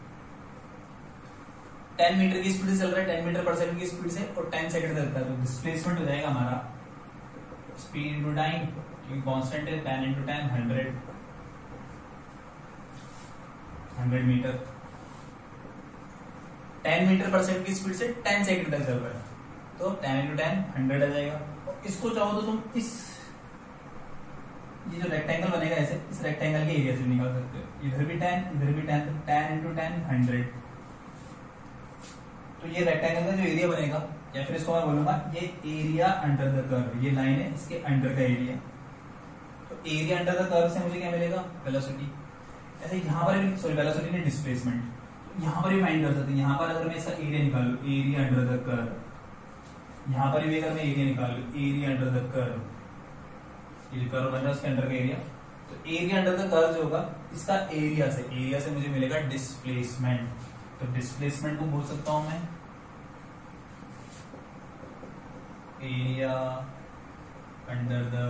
10 मीटर की स्पीड से चल रहा है, 10 मीटर पर सेकंड की स्पीड से, और 10 सेकंड तक चलता है। तो डिस्प्लेसमेंट हो जाएगा हमारा स्पीड इंटू टाइम, क्योंकि कांस्टेंट है, 10 इंटू 10 100 मीटर। 10 मीटर पर सेकंड की स्पीड से 10 सेकंड तक चल रहा है, तो 10 इंटू 10 100 आ जाएगा। और इसको चाहो तो तुम इस ये जो रेक्टेंगल बनेगा ऐसे, इस रेक्टेंगल के एरिया से निकाल सकते हो। इधर भी 10, इधर भी 10, तो 10 इंटू 10 100। तो ये रेक्टेंगल का जो एरिया बनेगा, या फिर इसको मैं बोलूंगा ये एरिया अंडर द कर्व, ये लाइन है इसके अंडर का एरिया। तो एरिया अंडर द कर्व से मुझे क्या मिलेगा? वेलोसिटी। ऐसे यहाँ पर भी, सॉरी वेलोसिटी नहीं, डिस्प्लेसमेंट यहाँ पर भी फाइंड कर सकते हैं। यहाँ पर अगर मैं इसका एरिया निकालू, एरिया अंडर द कर्व, यहाँ पर भी अगर मैं एरिया निकालू, एरिया अंडर द कर्व, ये जो कर्व बन रहा है उसके अंडर का एरिया, तो एरिया अंडर द कर्व जो होगा इसका एरिया से मुझे मिलेगा डिस्प्लेसमेंट। तो डिस्प्लेसमेंट को बोल सकता हूं मैं area under the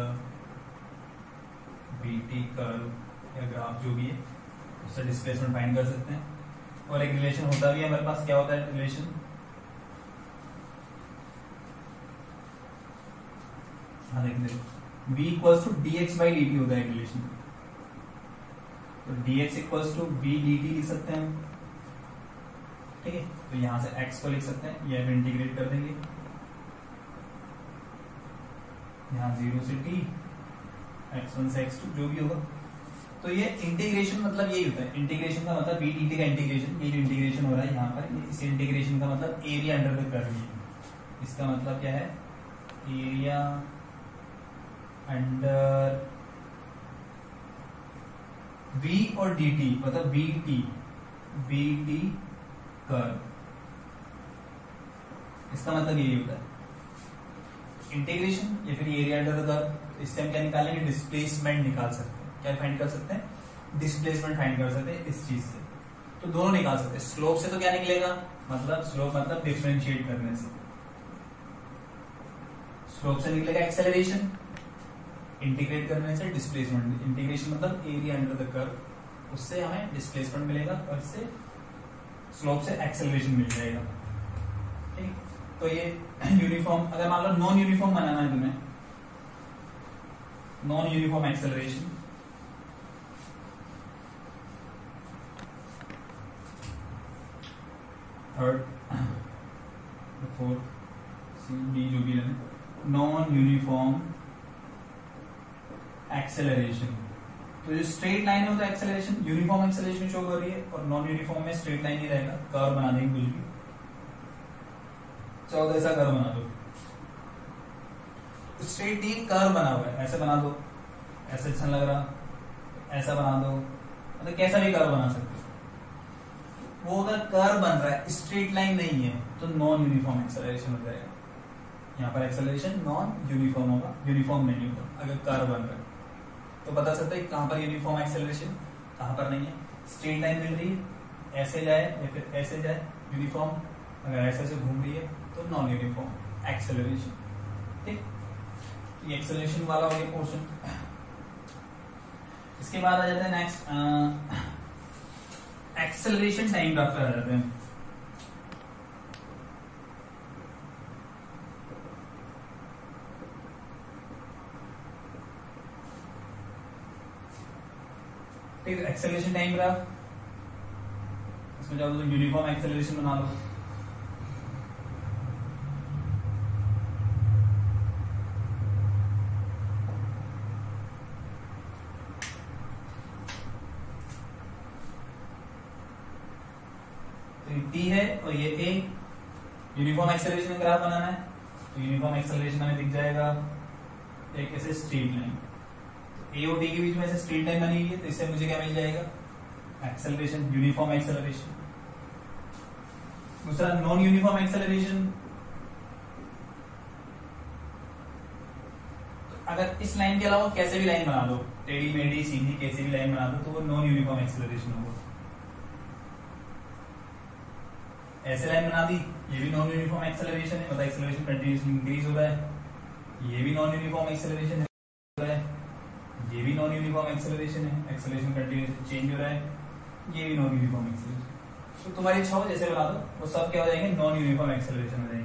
VT curve या ग्राफ जो भी है, उससे डिस्प्लेसमेंट फाइंड कर सकते हैं। और एक रिलेशन होता भी है हमारे पास, क्या होता है रिलेशन? हाँ देख v equals to dx by dt होता है रिलेशन। तो dx equals to v dt लिख सकते हैं हम, ठीक है। तो यहां से x को लिख सकते हैं, ये भी इंटीग्रेट कर देंगे, यहां 0 से t, x1 से x2 जो भी होगा। तो ये इंटीग्रेशन मतलब यही होता है। इंटीग्रेशन का मतलब v dt का इंटीग्रेशन, ये जो इंटीग्रेशन हो रहा है यहाँ पर, इस इंटीग्रेशन का मतलब एरिया अंडर द कर्व। इसका मतलब क्या है? एरिया अंडर v और dt, मतलब vt कर्व। इसका मतलब यही होता है इंटीग्रेशन या फिर एरिया अंडर द कर्व। इससे हम क्या निकालेंगे? डिस्प्लेसमेंट निकाल सकते हैं। क्या फाइंड कर सकते हैं? डिस्प्लेसमेंट फाइंड कर सकते हैं इस चीज से। तो दोनों निकाल सकते हैं। स्लोप से तो क्या निकलेगा? मतलब स्लोप मतलब डिफरेंशिएट करने से, स्लोप से निकलेगा एक्सेलरेशन, इंटीग्रेट करने से डिस्प्लेसमेंट। इंटीग्रेशन मतलब एरिया अंडर द कर्व, उससे हमें डिस्प्लेसमेंट मिलेगा और इससे स्लोप से एक्सेलरेशन मिल जाएगा, ठीक। तो ये यूनिफॉर्म, अगर मान लो नॉन यूनिफॉर्म बनाना है तुम्हें, non uniform acceleration, third fourth C D जो भी है, नॉन यूनिफॉर्म एक्सेलरेशन। तो जो स्ट्रेट लाइन है वो तो एक्सेलरेशन, यूनिफॉर्म एक्सेलरेशन शो कर रही है, और नॉन यूनिफॉर्म में स्ट्रेट लाइन ही रहेगा। कर्व बना देंगे कुछ भी, चलो ऐसा कर्व बना दो, स्ट्रेट नहीं कर्व बना हुआ है, ऐसे बना दो, ऐसे अच्छा लग रहा, ऐसा बना दो, मतलब कैसा भी कर्व बना सकते हो। वो अगर कर्व बन रहा है, स्ट्रेट लाइन नहीं है, तो नॉन यूनिफॉर्म एक्सेलरेशन हो जाएगा। यहाँ पर एक्सेलरेशन नॉन यूनिफॉर्म होगा, यूनिफॉर्म नहीं होगा अगर कर्व बन रहा है। तो बता सकते हैं कहां पर यूनिफॉर्म एक्सेलरेशन, कहां पर नहीं है। स्ट्रेट लाइन मिल रही है, ऐसे जाए या फिर ऐसे जाए यूनिफॉर्म, अगर ऐसे से घूम रही है तो नॉन यूनिफॉर्म एक्सेलरेशन, ठीक। ये एक्सेलरेशन वाला हो गया पोर्शन। इसके बाद आ जाते हैं नेक्स्ट एक्सेलरेशन टाइम ग्राफ पर आ जाते हैं। ठीक है, एक्सेलरेशन टाइम ग्राफ, इसमें जाओ तो यूनिफॉर्म एक्सेलरेशन बना लो। तो ये टी है और ये ए, यूनिफॉर्म एक्सेलरेशन ग्राफ बनाना है। तो यूनिफॉर्म एक्सेलरेशन हमें दिख जाएगा एक ऐसे स्ट्रेट लाइन, ए और डी के बीच में ऐसे स्ट्रेट लाइन बनी हुई है, तो इससे मुझे क्या मिल जाएगा, एक्सेलरेशन, यूनिफॉर्म एक्सेलरेशन। दूसरा नॉन यूनिफॉर्म एक्सेलरेशन, अगर इस लाइन के अलावा कैसे भी लाइन बना दो, टेढ़ी मेढ़ी सीधी कैसे भी लाइन बना दो, तो वो नॉन यूनिफॉर्म एक्सेलरेशन होगा। ऐसे लाइन बना दी, ये भी नॉन यूनिफॉर्म एक्सेलरेशन है, मतलब एक्सेलरेशन कंटिन्यूसली इंक्रीज हो रहा है। ये भी नॉन यूनिफॉर्म एक्सेलरेशन हो रहा है, ये भी नॉन यूनिफॉर्म एक्सेलरेशन है, एक्सेलरेशन कंटिन्यूसली चेंज हो रहा है, ये भी नॉन यूनिफॉर्म एक्सेलरेशन। तो तुम्हारी इच्छा हो जैसे बना दो, वो सब क्या हो जाएंगे, नॉन यूनिफॉर्म एक्सेलरेशन हो जाएंगे।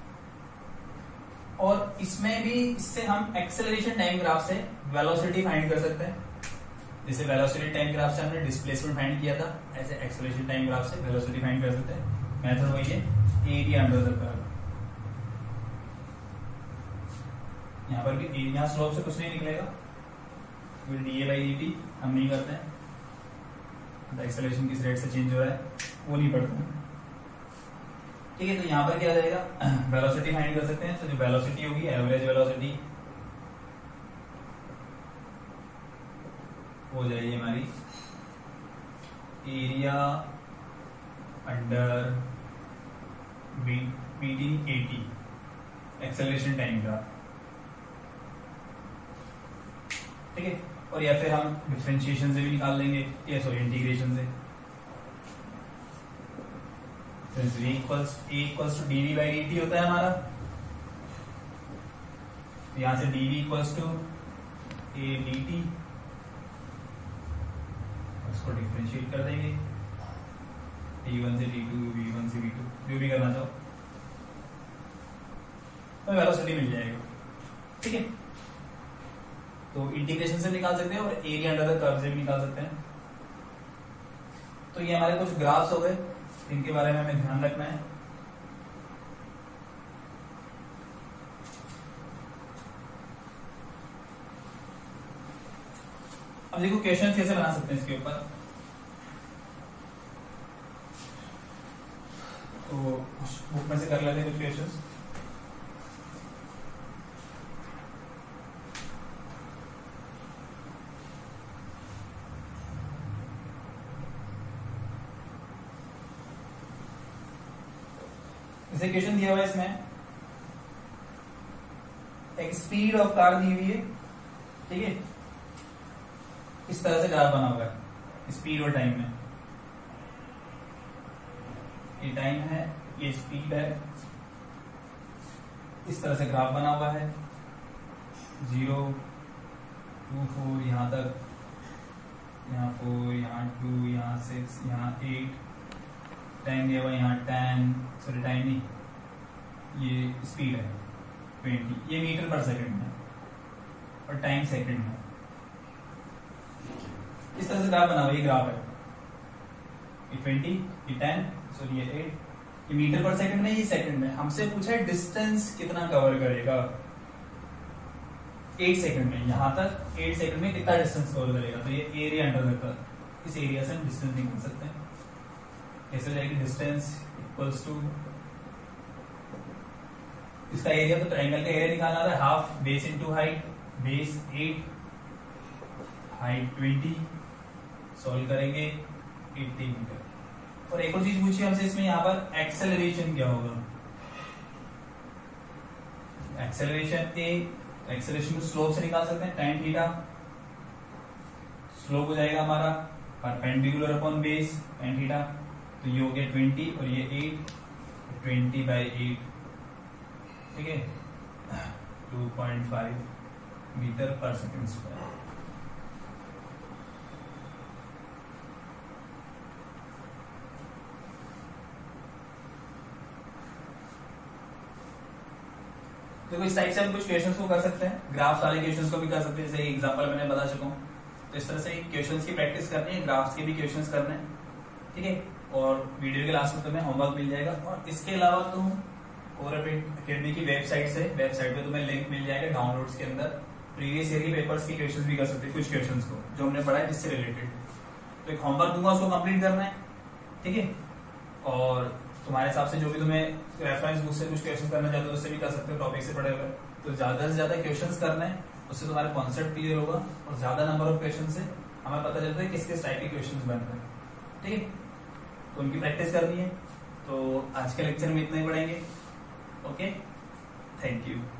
और इसमें भी इससे हम एक्सेलरेशन टाइम ग्राफ से वेलोसिटी फाइंड कर सकते हैं। जैसे वेलोसिटी टाइम ग्राफ से हमने डिस्प्लेसमेंट फाइंड किया था, ऐसे एक्सेलरेशन टाइम ग्राफ से वेलोसिटी फाइंड कर सकते हैं। मेथड वही है, एरिया अंडर द कर्व। यहाँ पर भी एरिया स्लोप से कुछ नहीं निकलेगा, डीए बाई डी हम नहीं करते हैं, एक्सेलरेशन किस रेट से चेंज हो रहा है वो नहीं पढ़ते हैं। ठीक है, तो यहाँ पर क्या आ जाएगा, वेलोसिटी फाइंड कर सकते हैं। तो जो वेलोसिटी होगी, एवरेज वेलोसिटी हो जाएगी हमारी एरिया अंडर बीटिंग 80 एक्सेलरेशन टाइम ग्राफ। ठीक है, और या फिर हम डिफरेंशिएशन से भी निकाल लेंगे, या सॉरी इंटीग्रेशन से। A equals to dv by dt होता है हमारा, यहां से dv equals to a dt, उसको डिफरेंशिएट कर देंगे t1 से t2, v1 से v2, जो भी करना चाहो, तो वेलोसिटी मिल जाएगा। ठीक है, तो इंटीग्रेशन से निकाल सकते हैं और एरिया अंडर द कर्व से भी निकाल सकते हैं। तो ये हमारे कुछ ग्राफ्स हो गए, इनके बारे में हमें ध्यान रखना है। अब देखो क्वेश्चन कैसे बना सकते हैं इसके ऊपर। तो बुक में से कर लेते हैं कुछ क्वेश्चंस। जैसे क्वेश्चन दिया हुआ है, इसमें एक स्पीड ऑफ कार दी हुई है। ठीक है, इस तरह से ग्राफ बना हुआ है स्पीड और टाइम में। ये टाइम है, ये स्पीड है, इस तरह से ग्राफ बना हुआ है। 0 2 4 यहां तक, यहाँ 4, यहाँ 2, यहाँ 6, यहाँ 8। टाइम दिया हुआ यहाँ 10, सॉरी टाइम नहीं, ये स्पीड है 20, ये मीटर पर सेकंड है और टाइम सेकंड है। इस तरह से ग्राफ बना हुआ, ये ग्राफ है, ये 20, ये 10, सॉरी ये 8, ये मीटर पर सेकंड में, ये सेकंड में। हमसे पूछा है डिस्टेंस कितना कवर करेगा 8 सेकंड में, यहां तक 8 सेकंड में कितना डिस्टेंस कवर करेगा। तो ये एरिया अंडर द कर्व, इस एरिया से हम डिस्टेंस निकाल सकते हैं। कैसे हो जाएगी, डिस्टेंस इक्वल्स टू इसका एरिया, तो ट्रायंगल का एरिया निकालना था, half base into height, base 8 height 20, solve करेंगे 80 मीटर। और एक और चीज पूछी हमसे इसमें, यहाँ पर एक्सेलरेशन क्या होगा। एक्सेलरेशन एक्सेलरेशन को स्लोप से निकाल सकते हैं, tan थीटा। स्लोप हो जाएगा हमारा perpendicular upon base tan theta, तो ये हो गया 20 और ये 8, 20 बाई 8। ठीक है, 2.5 मीटर पर सेकंड स्क्वायर। देखो इस टाइप से हम कुछ क्वेश्चंस को कर सकते हैं, ग्राफ्स वाले क्वेश्चंस को भी कर सकते हैं, जैसे एग्जांपल मैंने बता चुका हूं। तो इस तरह से क्वेश्चंस की प्रैक्टिस करनी है, ग्राफ्स के भी क्वेश्चंस करने हैं। ठीक है, और वीडियो के लास्ट में तुम्हें होमवर्क मिल जाएगा। और इसके अलावा तुम कोरपेट एकेडमी की वेबसाइट पे तुम्हें लिंक मिल जाएगा डाउनलोड्स के अंदर, प्रीवियस ईयर के पेपर्स के क्वेश्चंस भी कर सकते हैं, कुछ क्वेश्चंस को जो हमने पढ़ा है जिससे रिलेटेड। तो एक होमवर्क दूंगा, उसको कंप्लीट करना है। ठीक है, और तुम्हारे हिसाब से जो भी तुम्हें रेफरेंस बुक से कुछ क्वेश्चन करना चाहते हो उससे भी कर सकते हो, टॉपिक से पढ़े हुए। तो ज्यादा से ज्यादा क्वेश्चंस करना है, उससे तुम्हारा कॉन्सेप्ट क्लियर होगा और ज्यादा नंबर ऑफ क्वेश्चन से हमें पता चलता है किस किस टाइप के क्वेश्चंस बनते हैं। ठीक है, तो उनकी प्रैक्टिस करनी है। तो आज के लेक्चर में इतना ही पढ़ेंगे। Okay, thank you.